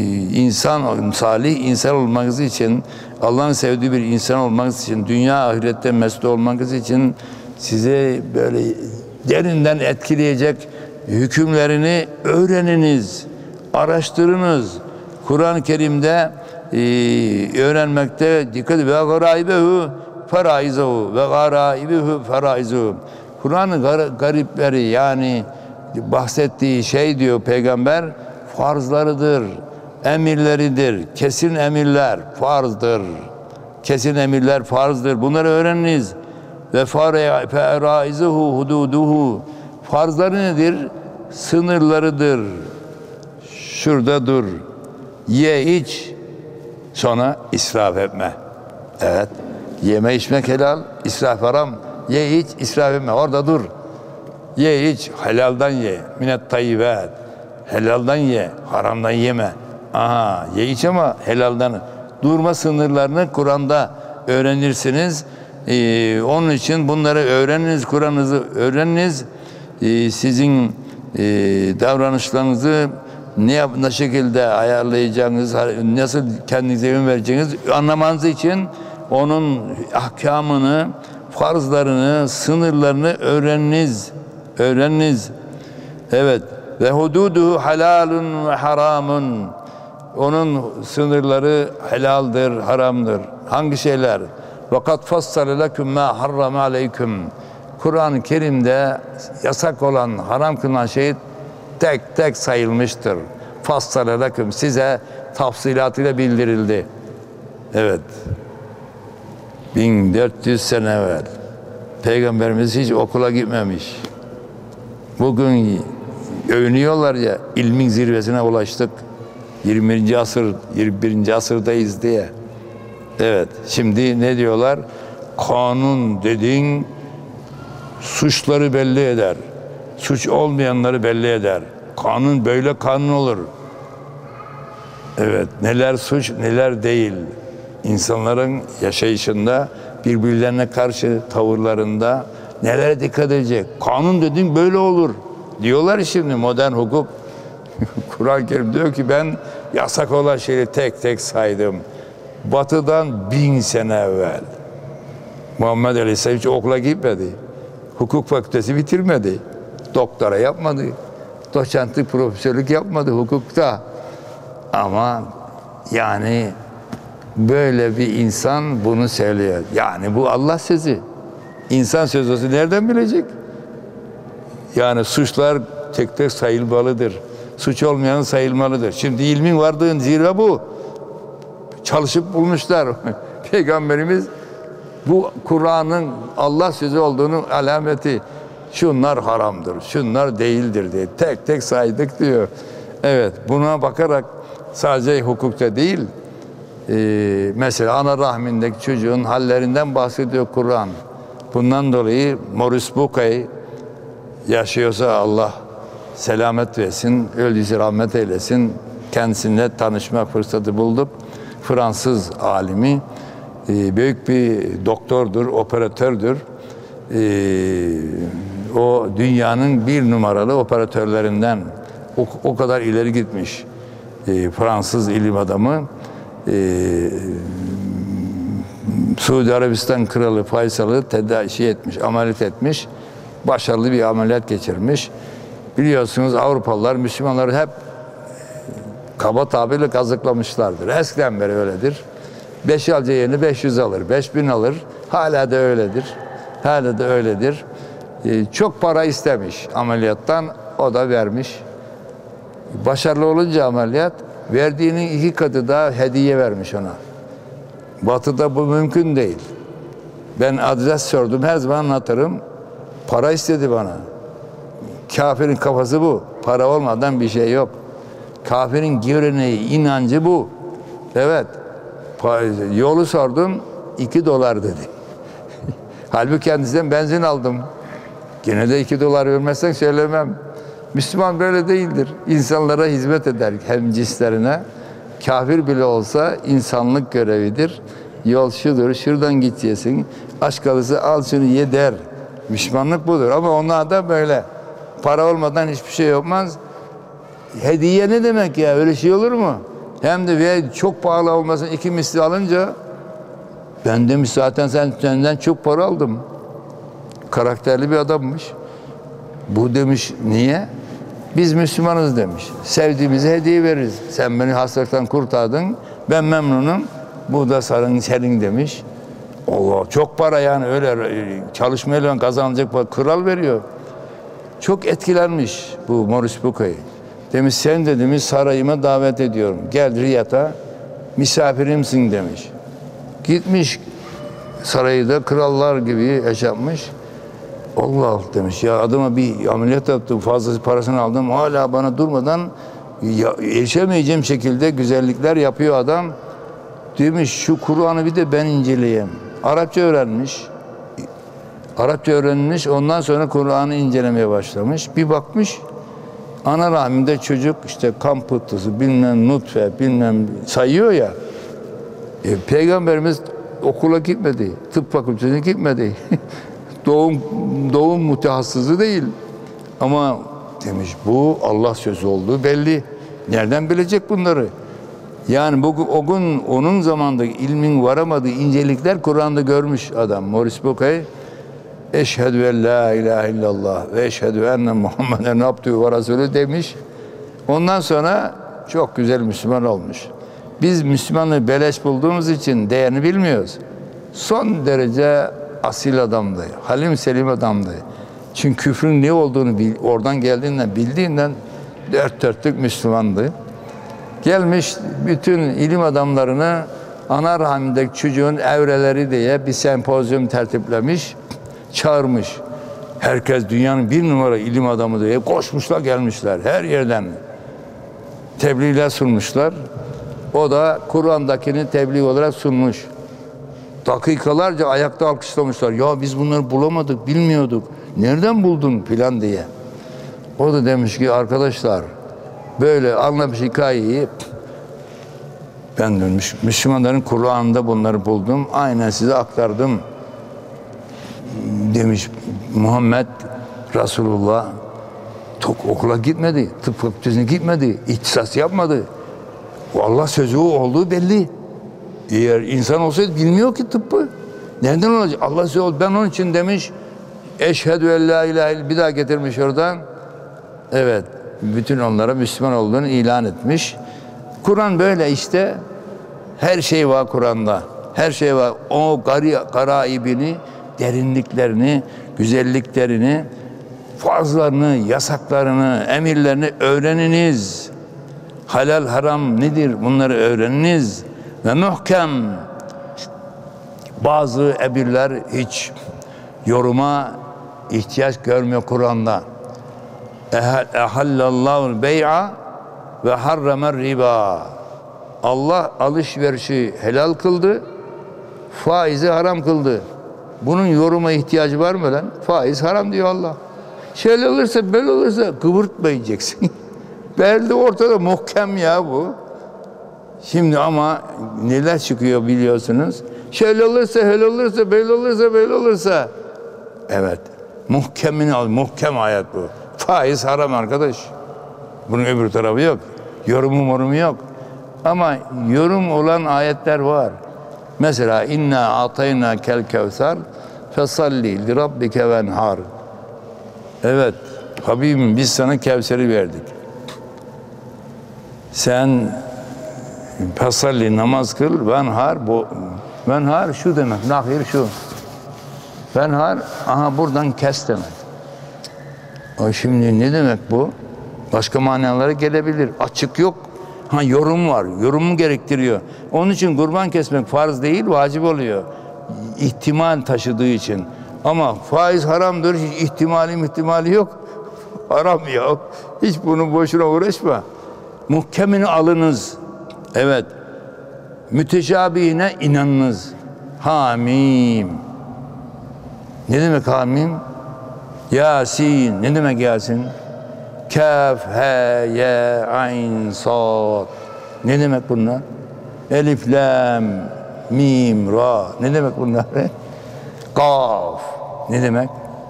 salih insan olmanız için, Allah'ın sevdiği bir insan olmanız için, dünya ahirette mesut olmanız için size böyle derinden etkileyecek hükümlerini öğreniniz, araştırınız. Kur'an-ı Kerim'de öğrenmekte dikkat edin. Ve garaibehu feraizehu ve garaibehu feraizehu. Kur'an'ın garipleri, yani bahsettiği şey diyor Peygamber, farzlarıdır, emirleridir. Kesin emirler farzdır. Kesin emirler farzdır. Bunları öğreniniz. Ve feraizehu hududuhu. Farzları nedir? Sınırlarıdır. Şurada dur. Ye iç. Sonra israf etme. Evet. Yeme içmek helal, israf haram. Ye iç, israf etme. Orada dur. Ye iç, helaldan ye. Minet tayyibat. Helaldan ye, haramdan yeme. Aha, ye iç ama helaldan. Durma sınırlarını Kur'an'da öğrenirsiniz. Onun için bunları öğreniniz, Kur'an'ınızı öğreniniz. Sizin davranışlarınızı ne şekilde ayarlayacağınız, nasıl kendinize yön vereceğiniz anlamanız için onun ahkamını, farzlarını, sınırlarını öğreniniz. Öğreniniz. Evet. Ve hududuhu halalun ve haramun. Onun sınırları helaldir, haramdır. Hangi şeyler? Vakat fassale leküm ma harrama aleyküm. Kur'an-ı Kerim'de yasak olan, haram kılınan şey tek tek sayılmıştır. Fassale leküm, size tafsilatıyla bildirildi. Evet. 1400 sene evvel Peygamberimiz hiç okula gitmemiş. Bugün övünüyorlar ya, ilmin zirvesine ulaştık. 21. asır, 21. asırdayız diye. Evet, şimdi ne diyorlar? Kanun dediğin suçları belli eder. Suç olmayanları belli eder. Kanun böyle kanun olur. Evet, neler suç, neler değil. İnsanların yaşayışında, birbirlerine karşı tavırlarında nelere dikkat edecek? Kanun dediğin böyle olur. Diyorlar şimdi modern hukuk. Kur'an-ı Kerim diyor ki ben yasak olan şeyi tek tek saydım. Batı'dan 1000 sene evvel. Muhammed Aleyhisselam hiç okula gitmedi. Hukuk fakültesi bitirmedi. Doktora yapmadı. Doçentlik, profesörlük yapmadı hukukta. Ama yani böyle bir insan bunu söylüyor. Yani bu Allah sözü. İnsan sözü olsa nereden bilecek? Yani suçlar tek tek sayılmalıdır. Suç olmayan sayılmalıdır. Şimdi ilmin vardığın zirve bu. Çalışıp bulmuşlar. Peygamberimiz bu Kur'an'ın Allah sözü olduğunu alameti. Şunlar haramdır, şunlar değildir diye tek tek saydık diyor. Evet, buna bakarak sadece hukukta değil, mesela ana rahmindeki çocuğun hallerinden bahsediyor Kur'an. Bundan dolayı Maurice Bucaille yaşıyorsa Allah selamet versin, öldüyse rahmet eylesin. Kendisiyle tanışma fırsatı bulduk. Fransız alimi, büyük bir doktordur, operatördür. O dünyanın bir numaralı operatörlerinden o kadar ileri gitmiş. Fransız ilim adamı. Suudi Arabistan Kralı Faysal'ı tedavi etmiş, ameliyat etmiş. Başarılı bir ameliyat geçirmiş. Biliyorsunuz Avrupalılar, Müslümanları hep kaba tabirle kazıklamışlardır. Eskiden beri öyledir. 5 alacağı 500 alır, 5000 alır. Hala da öyledir. Hala da öyledir. Çok para istemiş ameliyattan, o da vermiş. Başarılı olunca ameliyat, verdiğinin 2 katı daha hediye vermiş ona. Batı'da bu mümkün değil. Ben adres sordum, her zaman anlatırım. Para istedi bana. Kafirin kafası bu. Para olmadan bir şey yok. Kafirin geleneği, inancı bu. Evet. Yolu sordum, $2 dedi. Halbuki kendisinden benzin aldım. Gene de $2 vermezsen söylemem. Müslüman böyle değildir. İnsanlara hizmet eder, hem cinslerine. Kafir bile olsa insanlık görevidir. Yol şudur, şuradan gideceksin. Aç kalırsa al şunu ye der. Müslümanlık budur. Ama onlar da böyle. Para olmadan hiçbir şey yapmaz. Hediye ne demek ya? Öyle şey olur mu? Hem de ve çok pahalı olmasın, 2 misli alınca ben demiş zaten senden çok para aldım. Karakterli bir adammış. Bu demiş niye? Biz Müslümanız demiş. Sevdiğimize hediye veririz. Sen beni hastalıktan kurtardın. Ben memnunum. Bu da senin demiş. Allah çok para yani öyle çalışmayla kazanacak para. Kral veriyor. Çok etkilenmiş bu Maurice Bucaille. Demiş sen de demiş sarayıma davet ediyorum. Gel Riyad'a misafirimsin demiş. Gitmiş sarayı da krallar gibi yaşamış. Allah demiş ya adama bir ameliyat yaptım, fazlası parasını aldım. Hala bana durmadan erişemeyeceğim şekilde güzellikler yapıyor adam. Demiş şu Kur'an'ı bir de ben inceleyeyim. Arapça öğrenmiş. Arapça öğrenmiş, ondan sonra Kur'an'ı incelemeye başlamış. Bir bakmış, ana rahminde çocuk işte kan pıhtısı, bilmem nutfe, bilmem sayıyor ya. Peygamberimiz okula gitmedi, tıp fakültesine gitmedi. doğum mütehassısı değil. Ama demiş bu Allah sözü olduğu belli. Nereden bilecek bunları? Yani o gün onun zamandaki ilmin varamadığı incelikler Kur'an'da görmüş adam. Maurice Bucaille Eşhedü en la ilahe illallah ve eşhedü enne Muhammeden abdühü ve resulü demiş. Ondan sonra çok güzel Müslüman olmuş. Biz Müslümanlığı beleş bulduğumuz için değerini bilmiyoruz. Son derece asil adamdı. Halim selim adamdı. Çünkü küfrün ne olduğunu oradan geldiğinden bildiğinden dört dörtlük Müslümandı. Gelmiş bütün ilim adamlarını ana rahmindeki çocuğun evreleri diye bir sempozyum tertiplemiş, çağırmış. Herkes dünyanın bir numara ilim adamı diye koşmuşlar gelmişler her yerden. Tebliğler sunmuşlar. O da Kur'an'dakini tebliğ olarak sunmuş. Dakikalarca ayakta alkışlamışlar. Ya biz bunları bulamadık, bilmiyorduk. Nereden buldun filan diye. O da demiş ki arkadaşlar böyle anlamış hikayeyi. Ben dönmüş. Müslümanların Kur'an'da bunları buldum. Aynen size aktardım. Demiş Muhammed Resulullah okula gitmedi. Tıp fakültesine gitmedi. İhtisas yapmadı. O Allah sözü olduğu belli. Eğer insan olsaydı bilmiyor ki tıbbı. Nereden olacak? Allah sözü oldu. Ben onun için demiş eşhedü en la ilahe illallah bir daha getirmiş oradan. Evet. Bütün onlara Müslüman olduğunu ilan etmiş. Kur'an böyle işte. Her şey var Kur'an'da. Her şey var. O garaibini, derinliklerini, güzelliklerini, farzlarını, yasaklarını, emirlerini öğreniniz. Halal haram nedir? Bunları öğreniniz. Ve muhkem. Bazı emirler hiç yoruma ihtiyaç görmüyor Kur'an'da. Ehallallahu bey'a ve harramer riba. Allah alışverişi helal kıldı, faizi haram kıldı. Bunun yoruma ihtiyacı var mı lan? Faiz haram diyor Allah. Şöyle olursa böyle olursa kıvırtmayacaksın. Belli ortada muhkem ya bu. Şimdi ama neler çıkıyor biliyorsunuz. Şöyle olursa öyle olursa böyle olursa böyle olursa. Evet. Muhkemini al. Muhkem ayet bu. Faiz haram arkadaş. Bunun öbür tarafı yok. Yorumu yok. Ama yorum olan ayetler var. Mesela inna atayna kel kevser fesalli li rabbike venhar. Evet Habibim biz sana Kevser'i verdik. Sen fesalli namaz kıl venhar bu venhar şu demek nahir şu. Venhar aha buradan kes demek. O şimdi ne demek bu? Başka manalara gelebilir. Açık yok. Ha yorum var. Yorumu gerektiriyor. Onun için kurban kesmek farz değil, vacip oluyor. İhtimal taşıdığı için. Ama faiz haramdır. Hiç ihtimali yok. Haram ya. Hiç bunu boşuna uğraşma. Muhkemini alınız. Evet. Müteşabihine inanınız. Hamim. Ne demek hamim? Yasin. Ne demek Yasin? Kaf, he, ye, ayn, sad. Ne demek bunlar? Elif, lam, mim, ra. Ne demek bunlar? Kaf. Ne demek?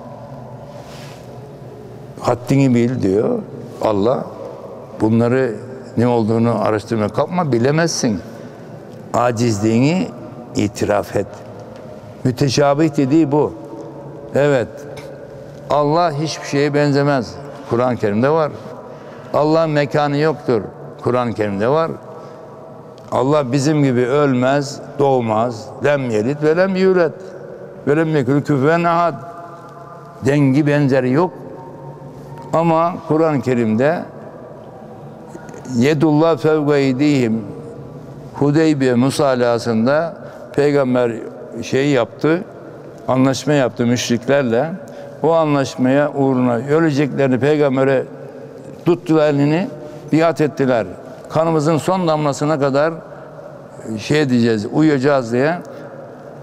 Haddini bil diyor Allah. Bunları ne olduğunu araştırmaya kalkma, bilemezsin. Acizliğini itiraf et. Müteşabih dediği bu. Evet. Allah hiçbir şeye benzemez. Kur'an-ı Kerim'de var. Allah'ın mekanı yoktur. Kur'an-ı Kerim'de var. Allah bizim gibi ölmez, doğmaz. Lem yelit ve lem yulet. Ve lem yekul küfuven ahad. Dengi benzeri yok. Ama Kur'an-ı Kerim'de yedullah fevga eydihim Hudeybiye musalasında Peygamber yaptı, anlaşma yaptı müşriklerle. O anlaşmaya uğruna öleceklerini Peygamber'e tuttular elini, biat ettiler. Kanımızın son damlasına kadar diyeceğiz, uyuyacağız diye.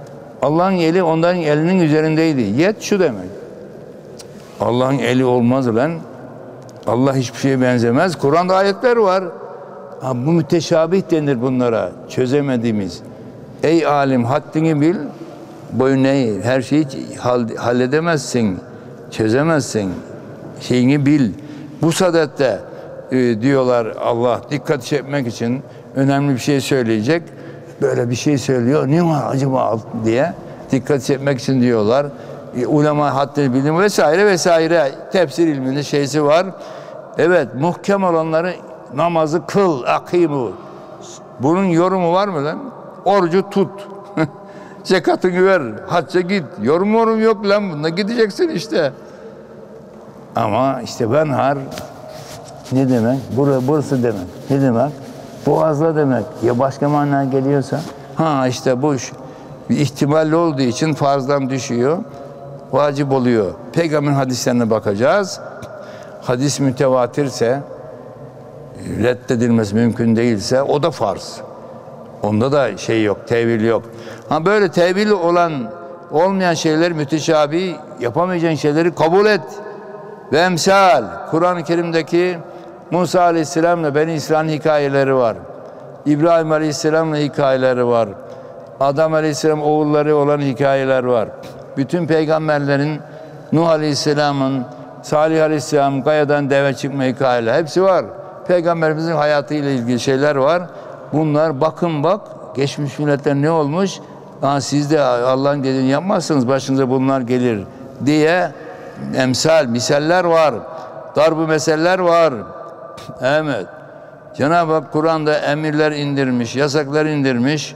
Allah'ın eli onların elinin üzerindeydi. Yet şu demek. Allah'ın eli olmaz lan. Allah hiçbir şeye benzemez. Kur'an'da ayetler var. Ha, bu müteşabih denir bunlara. Çözemediğimiz. Ey alim haddini bil. Boyun eğ. Her şeyi halledemezsin. Çözemezsin. Şeyini bil. Bu sadette diyorlar Allah dikkat çekmek için önemli bir şey söyleyecek. Böyle bir şey söylüyor. Ne var acaba diye dikkat çekmek için diyorlar. Ulema haddini bilim vesaire vesaire. Tefsir ilminin şeysi var. Evet, muhkem olanları namazı kıl, akimu. Bunun yorumu var mı lan? Orucu tut. Zekatını ver, hacca git. Yorum yok lan bunda. Gideceksin işte. Ama işte benhar ne demek? Burası demek. Ne demek? Boğazla demek. Ya başka mana geliyorsa? Ha işte bu bir ihtimal olduğu için farzdan düşüyor. Vacip oluyor. Peygamberin hadislerine bakacağız. Hadis mütevatirse, reddedilmesi mümkün değilse o da farz. Onda da şey yok, tevil yok. Ha böyle tevil olmayan şeyler müteşabih, yapamayacağın şeyleri kabul et. Ve emsal, Kur'an-ı Kerim'deki Musa Aleyhisselam'la Beni İsrail'in hikayeleri var. İbrahim Aleyhisselam'la hikayeleri var. Adam Aleyhisselam oğulları olan hikayeler var. Bütün peygamberlerin Nuh Aleyhisselam'ın, Salih Aleyhisselam kayadan deve çıkma hikayeleri hepsi var. Peygamberimizin hayatıyla ilgili şeyler var. Bunlar bakın bak geçmiş milletler ne olmuş? Siz de Allah'ın dediğini yapmazsanız başınıza bunlar gelir diye misaller var. Darb-ı meseller var. Evet. Cenab-ı Hak Kur'an'da emirler indirmiş, yasaklar indirmiş.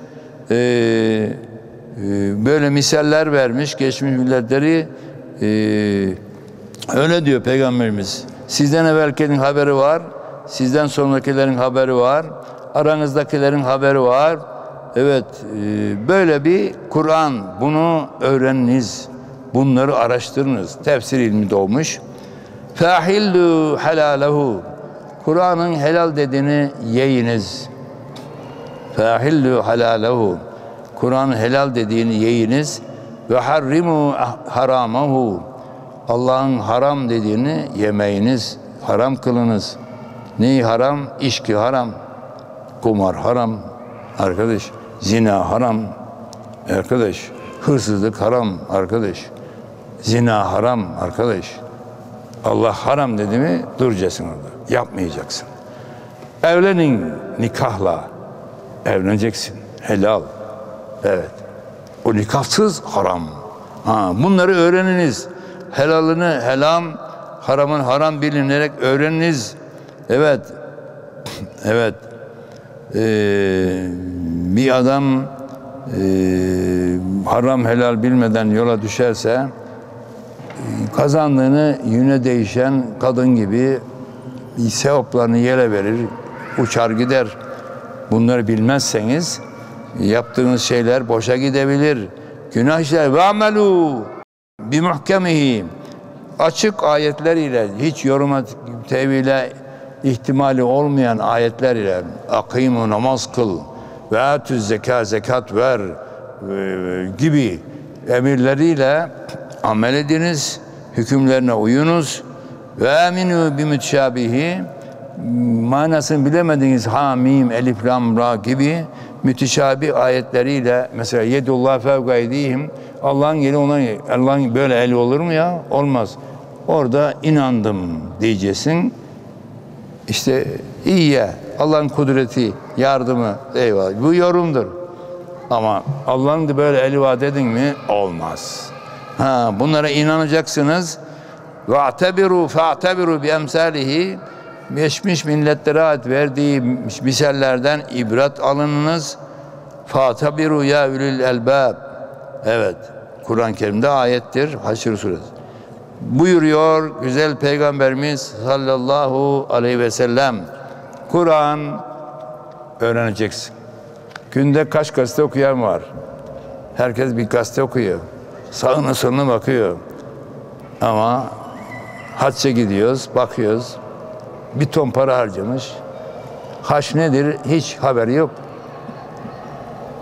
Böyle misaller vermiş geçmiş milletleri. Öyle diyor Peygamberimiz. Sizden evvelkilerin haberi var. Sizden sonrakilerin haberi var. Aranızdakilerin haberi var. Evet. Böyle bir Kur'an. Bunu öğreniniz. Bunları araştırınız. Tefsir ilmi doğmuş. فَاحِلُّ حَلَالَهُ Kur'an'ın helal dediğini yiyiniz. فَاحِلُّ حَلَالَهُ Kur'an'ın helal dediğini yiyiniz. وَحَرِّمُوا حَرَامَهُ Allah'ın haram dediğini yemeyiniz. Haram kılınız. Neyi haram? İçki haram. Kumar haram. Arkadaş. Zina haram. Arkadaş. Hırsızlık haram. Arkadaş. Zina haram. Arkadaş. Allah haram dedi mi duracaksın orada. Yapmayacaksın. Evlenin nikahla. Evleneceksin. Helal. Evet. O nikahsız haram. Bunları öğreniniz. Helalını helal, haramın haram bilinerek öğreniniz. Evet. Evet. Bir adam haram helal bilmeden yola düşerse kazandığını yüne değişen kadın gibi sevaplarını yere verir, uçar gider. Bunları bilmezseniz yaptığınız şeyler boşa gidebilir. Günah işler. Ve amelu bi muhkemihi açık ayetler ile hiç yoruma tevile ihtimali olmayan ayetler ile akimu namaz kıl ve atüz zekat ver gibi emirleriyle amel ediniz, hükümlerine uyunuz ve aminu bi müteşabihi manasını bilemediğiniz hamim, elif, lam, ra gibi müteşabih ayetleriyle mesela yedullah fevka eydihim Allah'ın eli Allah'ın böyle eli olur mu ya? Olmaz. Orada inandım diyeceksin. İşte iyi Allah'ın kudreti, yardımı eyvallah. Bu yorumdur. Ama Allah'ın da böyle eli var dedin mi? Olmaz. Bunlara inanacaksınız. Fa'tebiru bi emsalihi geçmiş milletlere ait verdiği misallerden ibret alınınız. Fa'tebiru ya ulul elbab. Evet. Kur'an-ı Kerim'de ayettir. Haşr suresi. Buyuruyor güzel Peygamberimiz sallallahu aleyhi ve sellem. Kur'an öğreneceksin. Günde kaç gazete okuyan var? Herkes bir gazete okuyor. Sağına soluna bakıyor. Ama hacca gidiyoruz, bakıyoruz. Bir ton para harcamış. Hac nedir? Hiç haberi yok.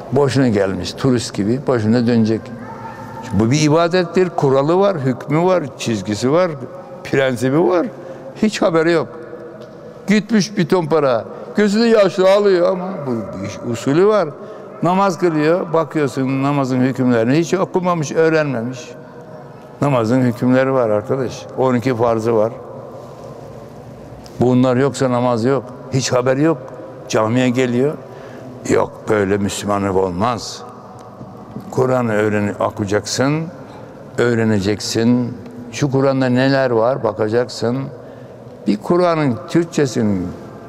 Boşuna gelmiş, turist gibi boşuna dönecek. Bu bir ibadettir, kuralı var, hükmü var, çizgisi var, prensibi var. Hiç haberi yok. Gitmiş bir ton para. Gözü de yaşlı alıyor ama bu bir usulü var. Namaz kılıyor. Bakıyorsun namazın hükümlerini hiç okumamış, öğrenmemiş. Namazın hükümleri var arkadaş. 12 farzı var. Bunlar yoksa namaz yok. Hiç haberi yok. Camiye geliyor. Yok, böyle Müslümanlık olmaz. Kur'an'ı okuyacaksın, öğreneceksin. Şu Kur'an'da neler var bakacaksın. Bir Kur'an'ın Türkçesinin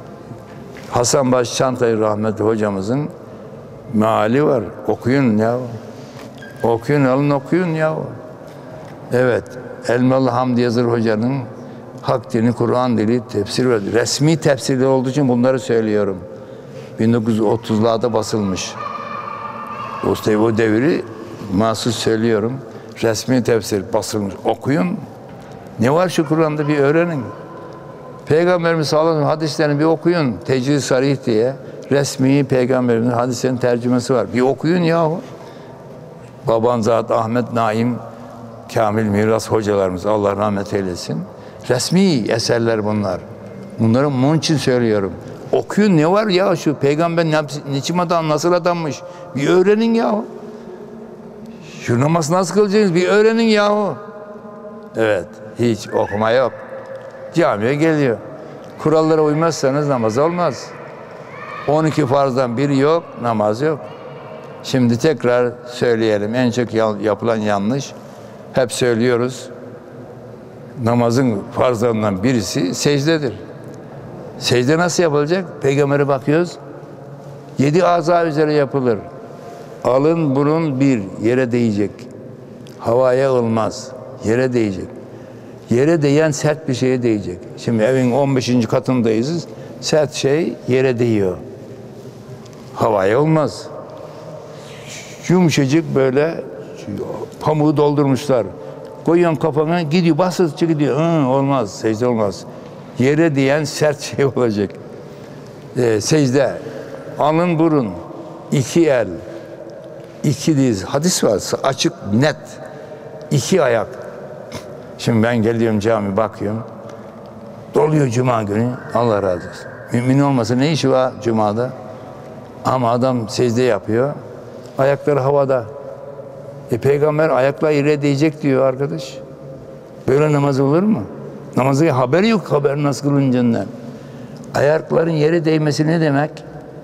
Hasan Baş Çantayı rahmetli hocamızın meali var. Okuyun ya. Okuyun, alın okuyun ya. Evet, Elmalı Hamdi Yazır Hoca'nın Hak Dini Kur'an Dili tefsir verdi. Resmi tefsirde olduğu için bunları söylüyorum. 1930'larda basılmış. O devri mahsus söylüyorum. Resmi tefsir basılmış. Okuyun. Ne var şu Kur'an'da bir öğrenin. Peygamberimiz sallallahu aleyhi ve sellem hadislerini bir okuyun. Tecrid-i Sarih diye resmi Peygamberimizin hadislerinin tercümesi var. Bir okuyun yahu. Babanzat Ahmet Naim Kamil Miras hocalarımız Allah rahmet eylesin. Resmi eserler bunlar. Bunları bunun için söylüyorum. Okuyun, ne var ya şu peygamber niçin adam, nasıl adammış? Bir öğrenin yahu. Şu namaz nasıl kılacaksınız? Bir öğrenin yahu. Evet, hiç okuma yok. Camiye geliyor. Kurallara uymazsanız namaz olmaz. 12 farzdan biri yok, namaz yok. Şimdi tekrar söyleyelim. En çok yapılan yanlış. Hep söylüyoruz. Namazın farzlarından birisi secdedir. Secde nasıl yapılacak? Peygamber'e bakıyoruz. 7 aza üzere yapılır. Alın burun bir yere değecek. Havaya olmaz. Yere değecek. Yere değen sert bir şeye değecek. Şimdi evin 15. katındayız. Sert şey yere değiyor. Havaya olmaz. Yumuşacık böyle pamuğu doldurmuşlar. Koyuyorsun kafana, gidiyor, basitçe gidiyor. Olmaz, secde olmaz. Yere değen sert şey olacak. Secde, alın burun, 2 el, 2 diz. Hadis var, açık, net. 2 ayak. Şimdi ben geliyorum cami, bakıyorum. Doluyor cuma günü, Allah razı olsun. Mümin olmasa ne işi var cumada? Ama adam secde yapıyor. Ayakları havada. Peygamber ayakla yere değecek diyor arkadaş. Böyle namaz olur mu? Namazı haberi yok, haber nasıl kılınacağından. Ayakların yere değmesi ne demek?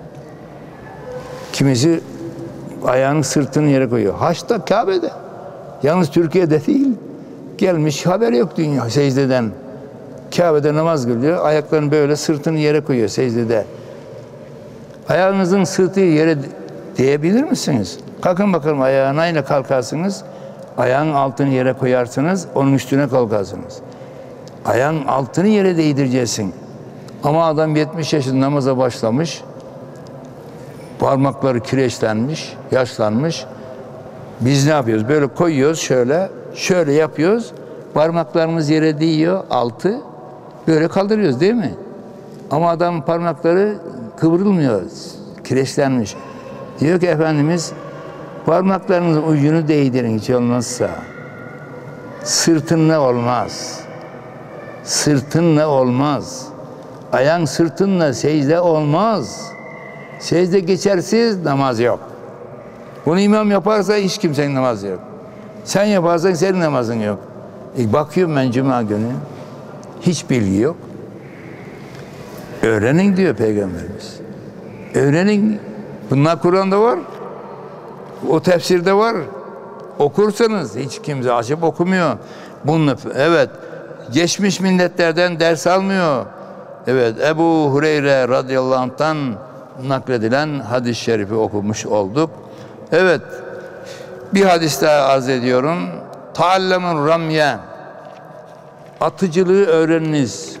Kimisi ayağının sırtını yere koyuyor. Haçta, Kabe'de. Yalnız Türkiye'de değil. Gelmiş, haberi yok dünya secdeden. Kabe'de namaz kılıyor. Ayaklarını böyle sırtını yere koyuyor secdede. Ayağınızın sırtı yere değebilir misiniz? Kalkın bakalım ayağına, ile kalkarsınız. Ayağın altını yere koyarsınız, onun üstüne kalkarsınız. Ayağın altını yere değdireceksin. Ama adam 70 yaşında namaza başlamış. Parmakları kireçlenmiş, yaşlanmış. Biz ne yapıyoruz? Böyle koyuyoruz şöyle yapıyoruz. Parmaklarımız yere değiyor, altı. Böyle kaldırıyoruz değil mi? Ama adamın parmakları kıvrılmıyor, kireçlenmiş. Diyor ki Efendimiz, parmaklarınızın ucunu değdirin hiç olmazsa. Sırtınla olmaz. Sırtınla olmaz. Ayağın sırtınla secde olmaz. Secde geçersiz namaz yok. Bunu imam yaparsa hiç kimsenin namazı yok. Sen yaparsan senin namazın yok. Bakıyorum ben cuma günü. Hiç bilgi yok. Öğrenin diyor Peygamberimiz. Öğrenin. Bunlar Kur'an'da var. O tefsirde var. Okursanız hiç kimse açıp okumuyor. Bunu evet geçmiş milletlerden ders almıyor. Evet Ebu Hureyre radıyallahu anh'tan nakledilen hadis-i şerifi okumuş olduk. Evet bir hadis daha arz ediyorum. Taallemun ramye. Atıcılığı öğreniniz.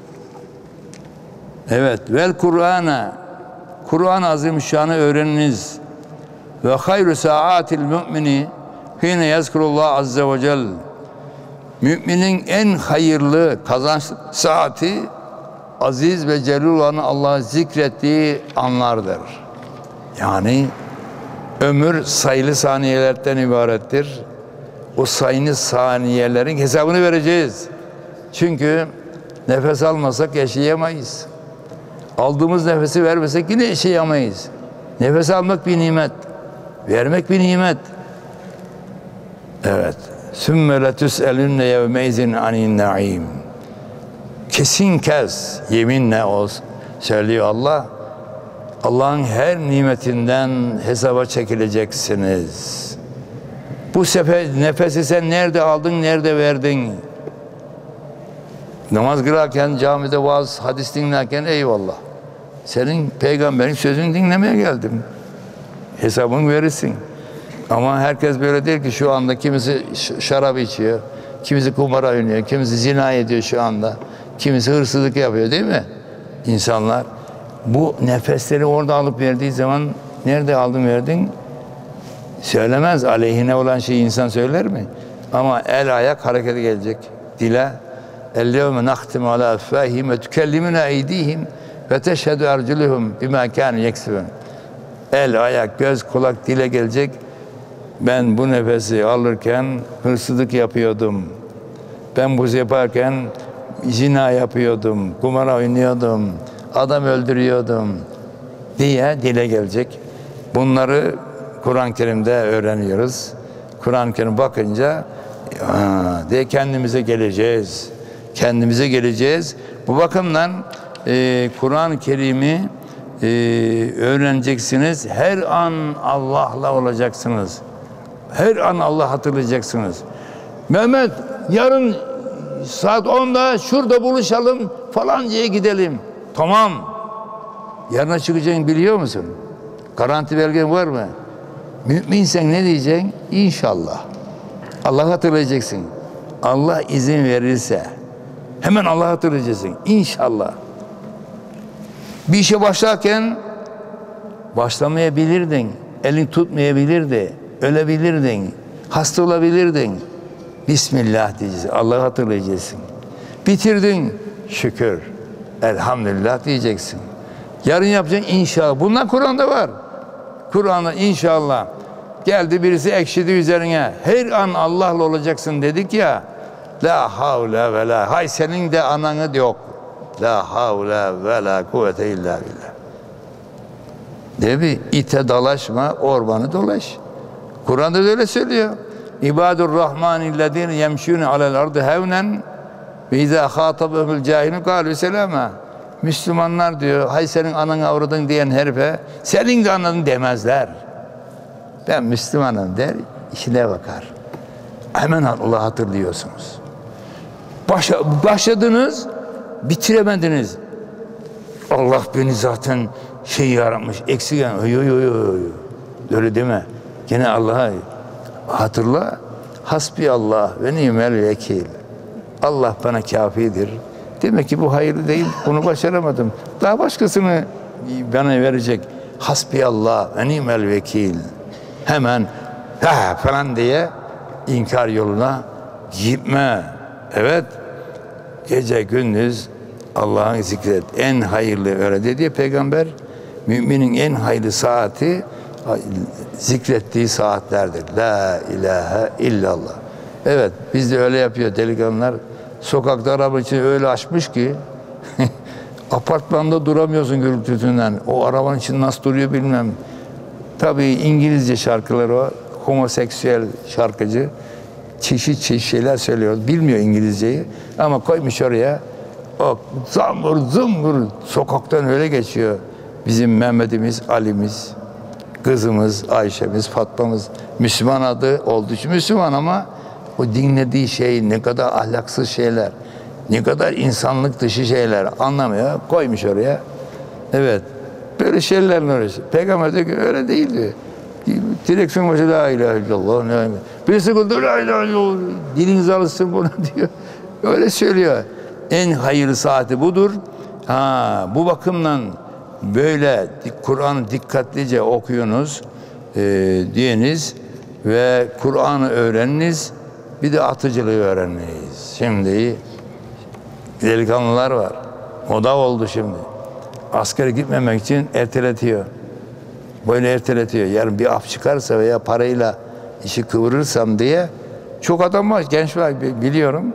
Evet vel Kur'an'a. Kur'an-ı Azimüşşan'ı öğreniniz. Ve hayru saatil mümini hine yazkurullah azze ve cel. Müminin en hayırlı kazanç saati aziz ve celil olan Allah'ı zikrettiği anlardır. Yani Ömür sayılı saniyelerden ibarettir. O sayılı saniyelerin hesabını vereceğiz. Çünkü nefes almasak yaşayamayız. Aldığımız nefesi vermesek yine yaşayamayız. Nefes almak bir nimet. Vermek bir nimet. Evet. Sümme letüs'elünne yevmeizin anin naim. Kesin kes yeminle olsun söylüyor Allah. Allah'ın her nimetinden hesaba çekileceksiniz. Bu sefer nefesi sen nerede aldın, nerede verdin? Namaz kılarken, camide vaaz, hadis dinlerken eyvallah. Senin peygamberin sözünü dinlemeye geldim. Hesabını verirsin. Ama herkes böyle değil ki şu anda kimisi şarap içiyor, kimisi kumara oynuyor, kimisi zina ediyor şu anda, kimisi hırsızlık yapıyor değil mi? İnsanlar bu nefesleri orada alıp verdiği zaman nerede aldın verdin? Söylemez. Aleyhine olan şeyi insan söyler mi? Ama el ayak harekete gelecek. Dile اَلْيَوْمَ نَخْتِمُ عَلَى اَفْوَاهِهِمْ وَتُكَلِّمُنَا اَيْدِيهِمْ وَتَشْهَدُ اَرْجُلُهُمْ بِمَا كَانُوا يَكْسِبُونَ. El, ayak, göz, kulak, dile gelecek. Ben bu nefesi alırken hırsızlık yapıyordum. Ben bu yaparken zina yapıyordum, kumara oynuyordum, adam öldürüyordum diye dile gelecek. Bunları Kur'an-ı Kerim'de öğreniyoruz. Kur'an-ı Kerim bakınca diye kendimize geleceğiz. Kendimize geleceğiz. Bu bakımdan Kur'an-ı Kerim'i öğreneceksiniz. Her an Allah'la olacaksınız. Her an Allah hatırlayacaksınız. Mehmet yarın saat 10'da şurada buluşalım falancaya gidelim. Tamam. Yarına çıkacağını biliyor musun? Garanti belgen var mı? Müminsen ne diyeceksin? İnşallah. Allah hatırlayacaksın. Allah izin verirse hemen Allah hatırlayacaksın. İnşallah. Bir işe başlarken başlamayabilirdin. Elin tutmayabilirdi. Ölebilirdin. Hasta olabilirdin. Bismillah diyeceksin. Allah'ı hatırlayacaksın. Bitirdin. Şükür. Elhamdülillah diyeceksin. Yarın yapacaksın inşallah. Bunlar Kur'an'da var. Kur'an'da inşallah. Geldi birisi ekşidi üzerine. Her an Allah'la olacaksın dedik ya. La havle ve la. Hay senin de ananı yok. La havle ve la kuvvete illa billah. Değil mi? İte dalaşma, ormanı dolaş. Kur'an'da da öyle söylüyor. İbadur rahmanillezine yemşûne alel ardı hevnen ve izâ khâtabehumul cahilun kâlû selâmâ. Müslümanlar diyor, hay senin anan avradın diyen herife senin de anladın demezler. Ben Müslümanım der, işine bakar. Hemen Allah hatırlıyorsunuz. Başladınız, bitiremediniz. Allah beni zaten yaratmış, eksik yani. Öyle deme. Gene Allah'a hatırla. Hasbi Allah ve nimel vekil. Allah bana kafidir. Demek ki bu hayırlı değil. Bunu başaramadım. Daha başkasını bana verecek. Hasbi Allah ve nimel vekil. Hemen falan diye inkar yoluna gitme. Evet. Gece gündüz Allah'ın zikret. En hayırlı öyle dedi peygamber. Müminin en hayırlı saati zikrettiği saatlerdir. La ilahe illallah. Evet, biz de öyle yapıyor delikanlılar. Sokakta araba için öyle açmış ki apartmanda duramıyorsun gürültüsünden. O arabanın için nasıl duruyor bilmem. Tabii İngilizce şarkılar o. Homoseksüel şarkıcı. Çeşit şeyler söylüyor. Bilmiyor İngilizceyi. Ama koymuş oraya. O zambur zumbur sokaktan öyle geçiyor. Bizim Mehmet'imiz, Ali'miz, kızımız, Ayşe'miz, Fatma'mız. Müslüman adı olduğu için Müslüman ama o dinlediği şey ne kadar ahlaksız şeyler, ne kadar insanlık dışı şeyler anlamıyor. Koymuş oraya. Evet. Böyle şeylerle uğraşıyor. Peygamber diyor ki öyle değildi. Direksiyon başı la ilahe illallah. Birisi kıldı la ilahe illallah. Diliniz alışsın buna diyor. Öyle söylüyor. En hayırlı saati budur. Bu bakımdan böyle Kur'an'ı dikkatlice okuyunuz diyeniz ve Kur'an'ı öğreniniz. Bir de atıcılığı öğrenmeyiz. Şimdi delikanlılar var. Moda oldu şimdi. Askere gitmemek için erteletiyor. Böyle erteletiyor. Yarın bir af çıkarsa veya parayla işi kıvırırsam diye çok adam var, genç var biliyorum.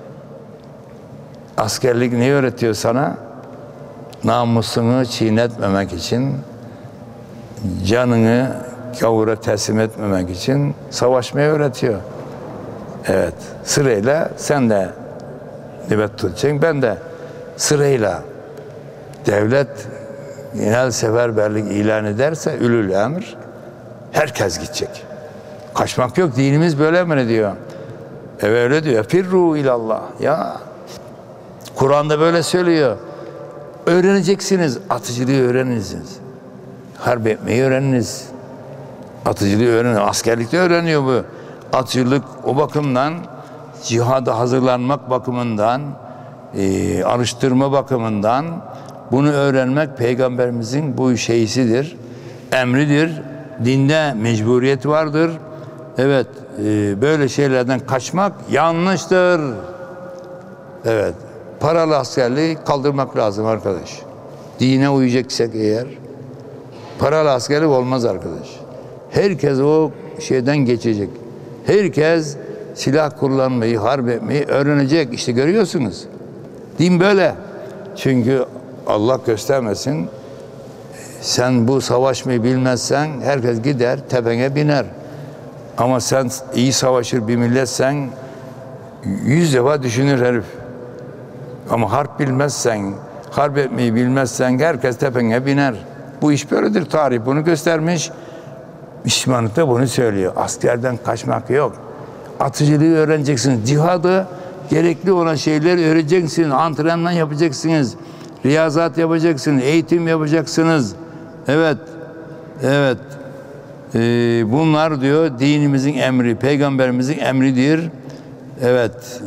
Askerlik ne öğretiyor sana? Namusunu çiğnetmemek için, canını gavura teslim etmemek için savaşmayı öğretiyor. Evet, sırayla sen de nöbet tutacaksın, ben de sırayla. Devlet genel seferberlik ilan ederse ülül emir, herkes gidecek. Kaçmak yok, dinimiz böyle emrediyor. Evet öyle diyor. Firru ilallah. Ya Kur'an'da böyle söylüyor. Öğreneceksiniz, atıcılığı öğreniniz. Harp etmeyi öğreniniz. Atıcılığı öğrenin. Askerlikte öğreniyor bu. Atıcılık o bakımdan, cihada hazırlanmak bakımından, alıştırma bakımından bunu öğrenmek Peygamberimizin bu şeysidir, emridir. Dinde mecburiyet vardır. Evet, böyle şeylerden kaçmak yanlıştır. Evet, paralı askerliği kaldırmak lazım arkadaş. Dine uyacaksak eğer, paralı askerlik olmaz arkadaş. Herkes o şeyden geçecek. Herkes silah kullanmayı, harp etmeyi öğrenecek. İşte görüyorsunuz. Din böyle. Çünkü Allah göstermesin, sen bu savaşmayı bilmezsen herkes gider, tepene biner. Ama sen iyi savaşır bir milletsen 100 defa düşünür herif. Ama harp bilmezsen, harp etmeyi bilmezsen herkes tepene biner. Bu iş böyledir, tarih bunu göstermiş. Müslümanlık da bunu söylüyor. Askerden kaçmak yok. Atıcılığı öğreneceksiniz. Cihadı gerekli olan şeyleri öğreneceksiniz. Antrenman yapacaksınız. Riyazat yapacaksınız. Eğitim yapacaksınız. Evet. Evet. Bunlar diyor dinimizin emri, peygamberimizin emridir. Evet.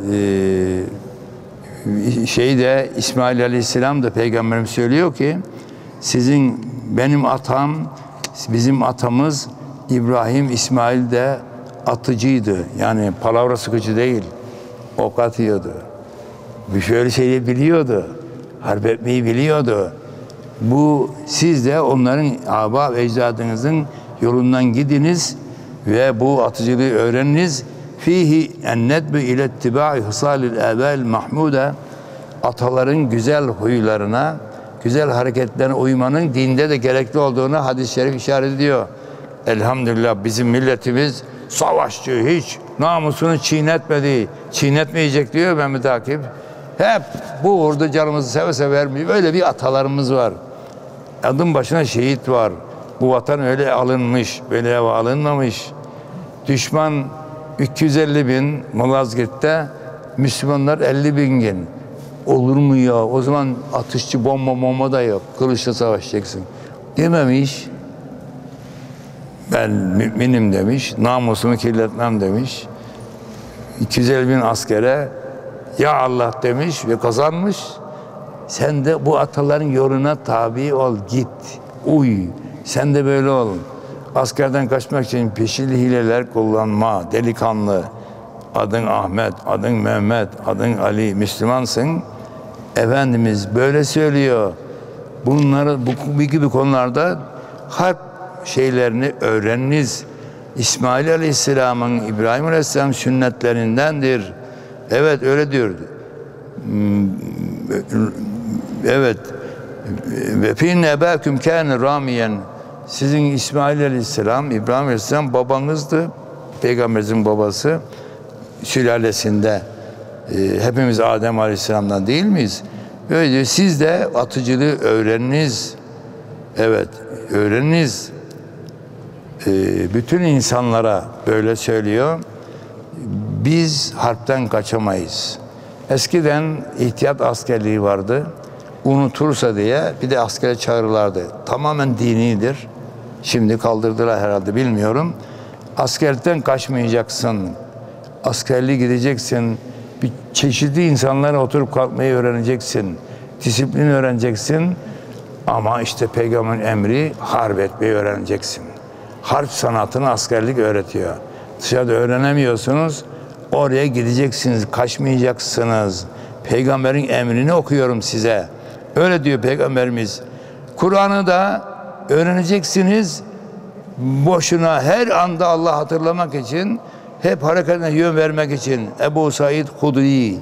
İsmail Aleyhisselam da peygamberimiz söylüyor ki benim atam, bizim atamız İbrahim, İsmail de atıcıydı. Yani palavra sıkıcı değil. Ok atıyordu. Bir şöyle şeyi biliyordu. Harp etmeyi biliyordu. Siz de onların âbâ ve ecdadınızın yolundan gidiniz ve bu atıcılığı öğreniniz. Fihi ennedbü ile ittiba'i hısalil âbâil mahmude, ataların güzel huylarına, güzel hareketlerine uymanın dinde de gerekli olduğunu hadis-i şerif işaret ediyor. Elhamdülillah bizim milletimiz savaşçı, hiç namusunu çiğnetmedi, çiğnetmeyecek diyor Mehmet Akif. Hep bu uğurda canımızı seve seve vermiyor. Böyle bir atalarımız var. Adım başına şehit var. Bu vatan öyle alınmış, böyle alınmamış. Düşman 250 bin Malazgirt'te, Müslümanlar 50 bin. Olur mu ya? O zaman atışçı bomba da yok. Kılıçla savaşacaksın. Dememiş. Ben müminim demiş. Namusumu kirletmem demiş. 250 bin askere ya Allah demiş ve kazanmış. Sen de bu ataların yoluna tabi ol, git, uy. Sen de böyle ol. Askerden kaçmak için peşili hileler kullanma, delikanlı. Adın Ahmet, adın Mehmet, adın Ali, Müslümansın. Efendimiz böyle söylüyor. Bu gibi konularda harp şeylerini öğreniniz. İsmail Aleyhisselam'ın, İbrahim Aleyhisselam sünnetlerindendir. Evet öyle diyordu. Evet. Ve fî nebâküm kâne râmiyen. Sizin İsmail Aleyhisselam, İbrahim Aleyhisselam babanızdı. Peygamberimizin babası. Sülalesinde. Hepimiz Adem Aleyhisselam'dan değil miyiz? Öyle diyor. Siz de atıcılığı öğreniniz. Evet. Öğreniniz. Bütün insanlara böyle söylüyor. Biz harpten kaçamayız. Eskiden ihtiyat askerliği vardı. Unutursa diye bir de askere çağırırlardı. Tamamen dinidir. Şimdi kaldırdılar herhalde bilmiyorum. Askerlikten kaçmayacaksın. Askerliğe gideceksin. Bir çeşitli insanlara oturup kalkmayı öğreneceksin. Disiplin öğreneceksin. Ama işte Peygamber'in emri harp etmeyi öğreneceksin. Harp sanatını askerlik öğretiyor. Dışarıda öğrenemiyorsunuz. Oraya gideceksiniz, kaçmayacaksınız. Peygamber'in emrini okuyorum size. Öyle diyor Peygamberimiz. Kur'an'ı da öğreneceksiniz, boşuna her anda Allah hatırlamak için, hep hareketine yön vermek için Ebu Said Hudri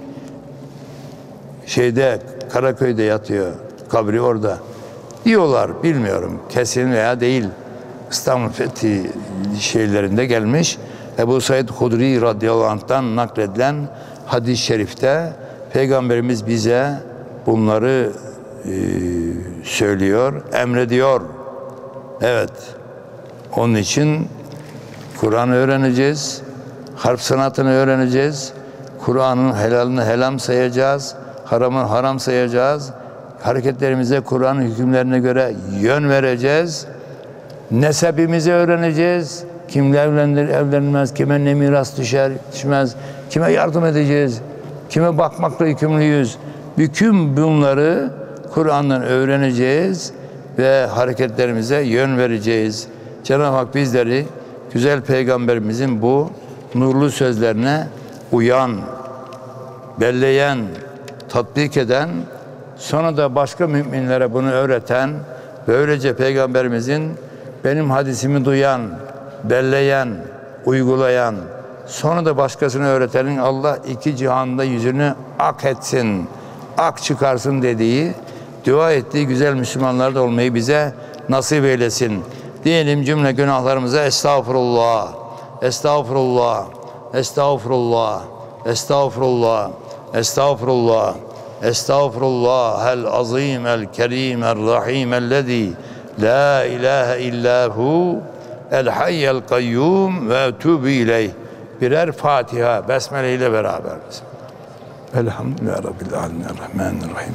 Karaköy'de yatıyor. Kabri orada. Diyorlar, bilmiyorum kesin veya değil. İstanbul Fethi şeylerinde gelmiş. Ebu Said Hudri radıyallahu anh'tan nakledilen hadis-i şerifte Peygamberimiz bize bunları söylüyor, emrediyor. Evet. Onun için Kur'an öğreneceğiz. Harf sanatını öğreneceğiz. Kur'an'ın helalini helal sayacağız. Haramı haram sayacağız. Hareketlerimize Kur'an'ın hükümlerine göre yön vereceğiz. Nesebimizi öğreneceğiz. Kimle evlenir, evlenmez, kime ne miras düşer, düşmez, kime yardım edeceğiz, kime bakmakla yükümlüyüz. Bütün bunları Kur'an'dan öğreneceğiz ve hareketlerimize yön vereceğiz. Cenab-ı Hak bizleri güzel Peygamberimizin bu nurlu sözlerine uyan, belleyen, tatbik eden, sonra da başka müminlere bunu öğreten, böylece Peygamberimizin benim hadisimi duyan, belleyen, uygulayan, sonra da başkasına öğretenin Allah iki cihanda yüzünü ak etsin, ak çıkarsın dediği, dua ettiği güzel Müslümanlar da olmayı bize nasip eylesin. Diyelim cümle günahlarımıza estağfurullah, estağfurullah, estağfurullah, estağfurullah, estağfurullah, estağfurullah el azim el kerim el rahim ellezî la ilahe illahu el hayyel kayyum ve etûbü ileyh. Birer Fatiha, Besmele ile beraber. Elhamdülillahi Rabbil alemin, Rahmanirrahim.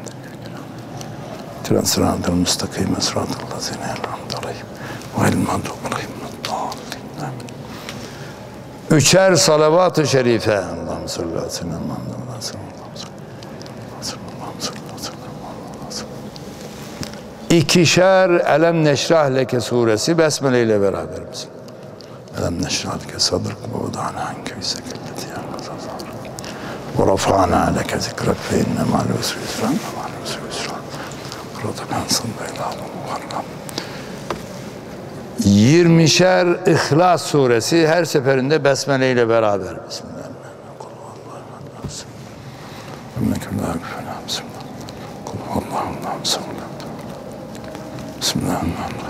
Sıratal müstakim, sıratal lezîne en'amte aleyhim gayril mağdûbi aleyhim ve'd-dâllîn. Üçer salavat-ı şerife. Allahümme salli aleyhi ve sellem. İkişer Elem Neşrah Leke suresi Besmele ile beraber misin? Elem neşrah leke sadrek ve voda'na anke vizekelleti ve rafa'na leke zikrek fe inne ma'al usri yusran ve ma'al usri yusran. Radakansın beylahu muharram. 20'şer İhlas suresi her seferinde Besmele ile beraber. Bismillahirrahmanirrahim.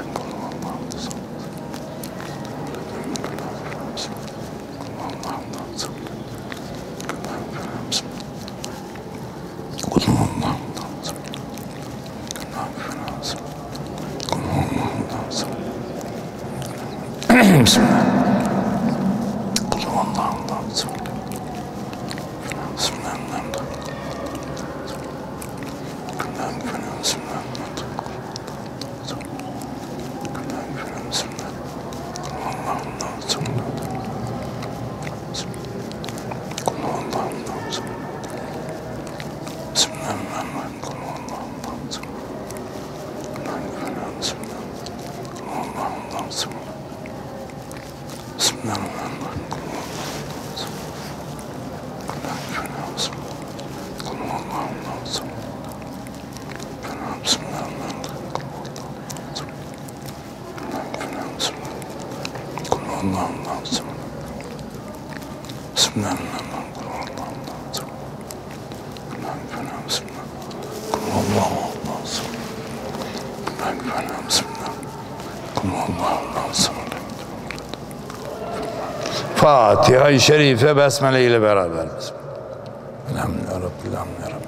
Fatiha-i Şerife Besmele ile beraber. Elhamdülillahi Rabbil alemin.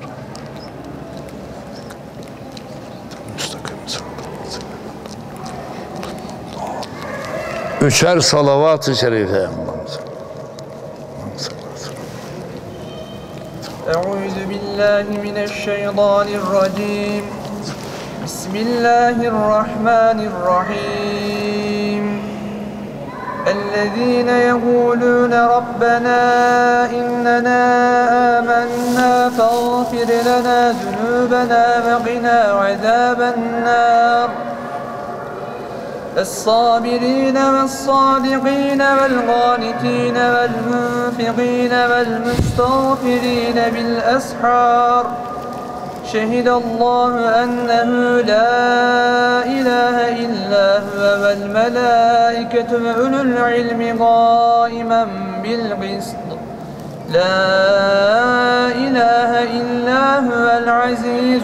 Üçer salavat-ı şerife. Euzu billahi mineşşeytanirracim. Bismillahirrahmanirrahim. الذين يقولون ربنا إننا آمنا فاغفر لنا ذنوبنا وقنا عذاب النار الصابرين والصادقين والقانتين والمنفقين والمستغفرين بالأسحار شهد الله أنه لا إله إلا هو والملائكة وأولو العلم قائما بالقسط لا إله إلا هو العزيز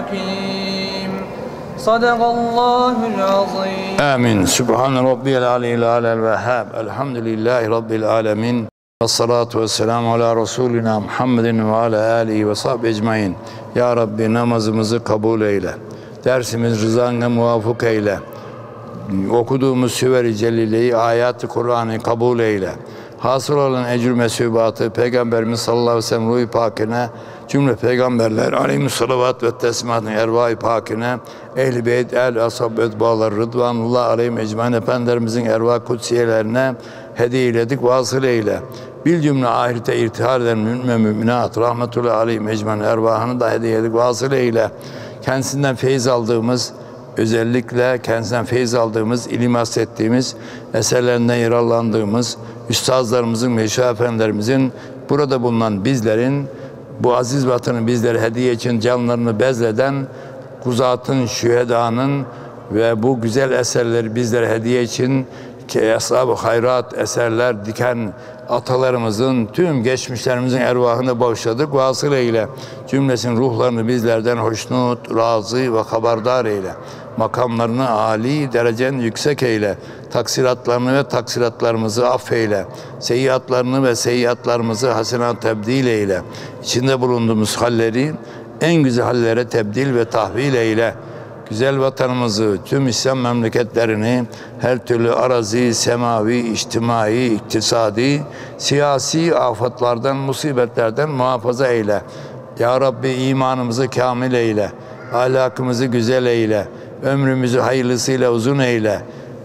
الحكيم صدق الله العظيم Amin. Subhan Rabbiyal Aliyyil Alel Vehhab. Elhamdülillahi Rabbil Alemin. Vessalatu vesselamu ala Resulina Muhammedin ve ala alihi ve sahbihi ecmain. Ya Rabbi namazımızı kabul eyle. Dersimiz rızanla muvafık eyle. Okuduğumuz Süver-i Celile'yi, ayat-ı Kur'an'ı kabul eyle. Hasıl olan ecr mesubatı Peygamberimiz sallallahu aleyhi ve sellem ruh-i pakine, cümle peygamberler aleyhissalat ve teslimatın ervah-i pakine, ehl-i beyt, el-ashab, etbağlar, rıdvanullah aleyhim ecmain efendilerimizin ervah kutsiyelerine hediye eyledik, vasıl eyle. Bil cümle ahirete irtihar eden mümin ve müminat, rahmetullahi aleyhim ecmain ervahını da hediye eyledik, vasıl eyle. Kendisinden feyiz aldığımız, özellikle kendisinden feyiz aldığımız, ilim hasrettiğimiz, eserlerinden yararlandığımız, üstazlarımızın, meşayih efendilerimizin, burada bulunan bizlerin, bu aziz vatanı bizlere hediye için canlarını bezleden, kuzatın, şühedanın ve bu güzel eserleri bizlere hediye için ki Eshab-ı Hayrat eserler diken atalarımızın, tüm geçmişlerimizin ervahını bağışladık. Vasıl eyle. Cümlesin ruhlarını bizlerden hoşnut, razı ve haberdar eyle. Makamlarını âli, derecen yüksek eyle. Taksiratlarını ve taksiratlarımızı affeyle. Seyyiatlarını ve seyyiatlarımızı hasenat tebdil eyle. İçinde bulunduğumuz halleri en güzel hallere tebdil ve tahvil eyle. Güzel vatanımızı, tüm İslam memleketlerini her türlü arazi, semavi, içtimai, iktisadi, siyasi afatlardan, musibetlerden muhafaza eyle. Ya Rabbi imanımızı kamil eyle, ahlakımızı güzel eyle, ömrümüzü hayırlısıyla uzun eyle,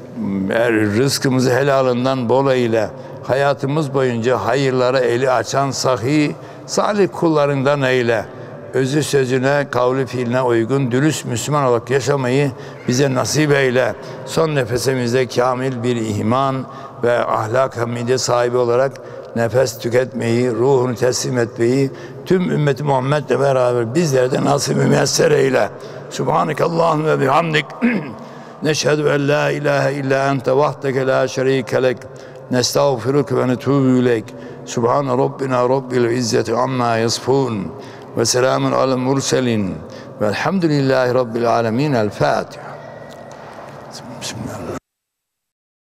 rızkımızı helalından bol eyle, hayatımız boyunca hayırlara eli açan sahi, salih kullarından eyle. Özü sözüne, kavli fiiline uygun, dürüst Müslüman olarak yaşamayı bize nasip eyle. Son nefesimizde kamil bir iman ve ahlak hamide sahibi olarak nefes tüketmeyi, ruhunu teslim etmeyi tüm ümmeti Muhammed'le beraber bizlere de nasip-i müyesser eyle. Subhanekallahümme ve bihamdik. Neşhedü en la ilahe illa ente vahdeke la şerike lek. Nestağfiruke ve netûbü ileyk. Subhane Rabbina Rabbil izzeti amma yasfun. Ve selamun alel murselin. Velhamdülillahi Rabbil alemin. El Fatiha. Bismillahirrahmanirrahim.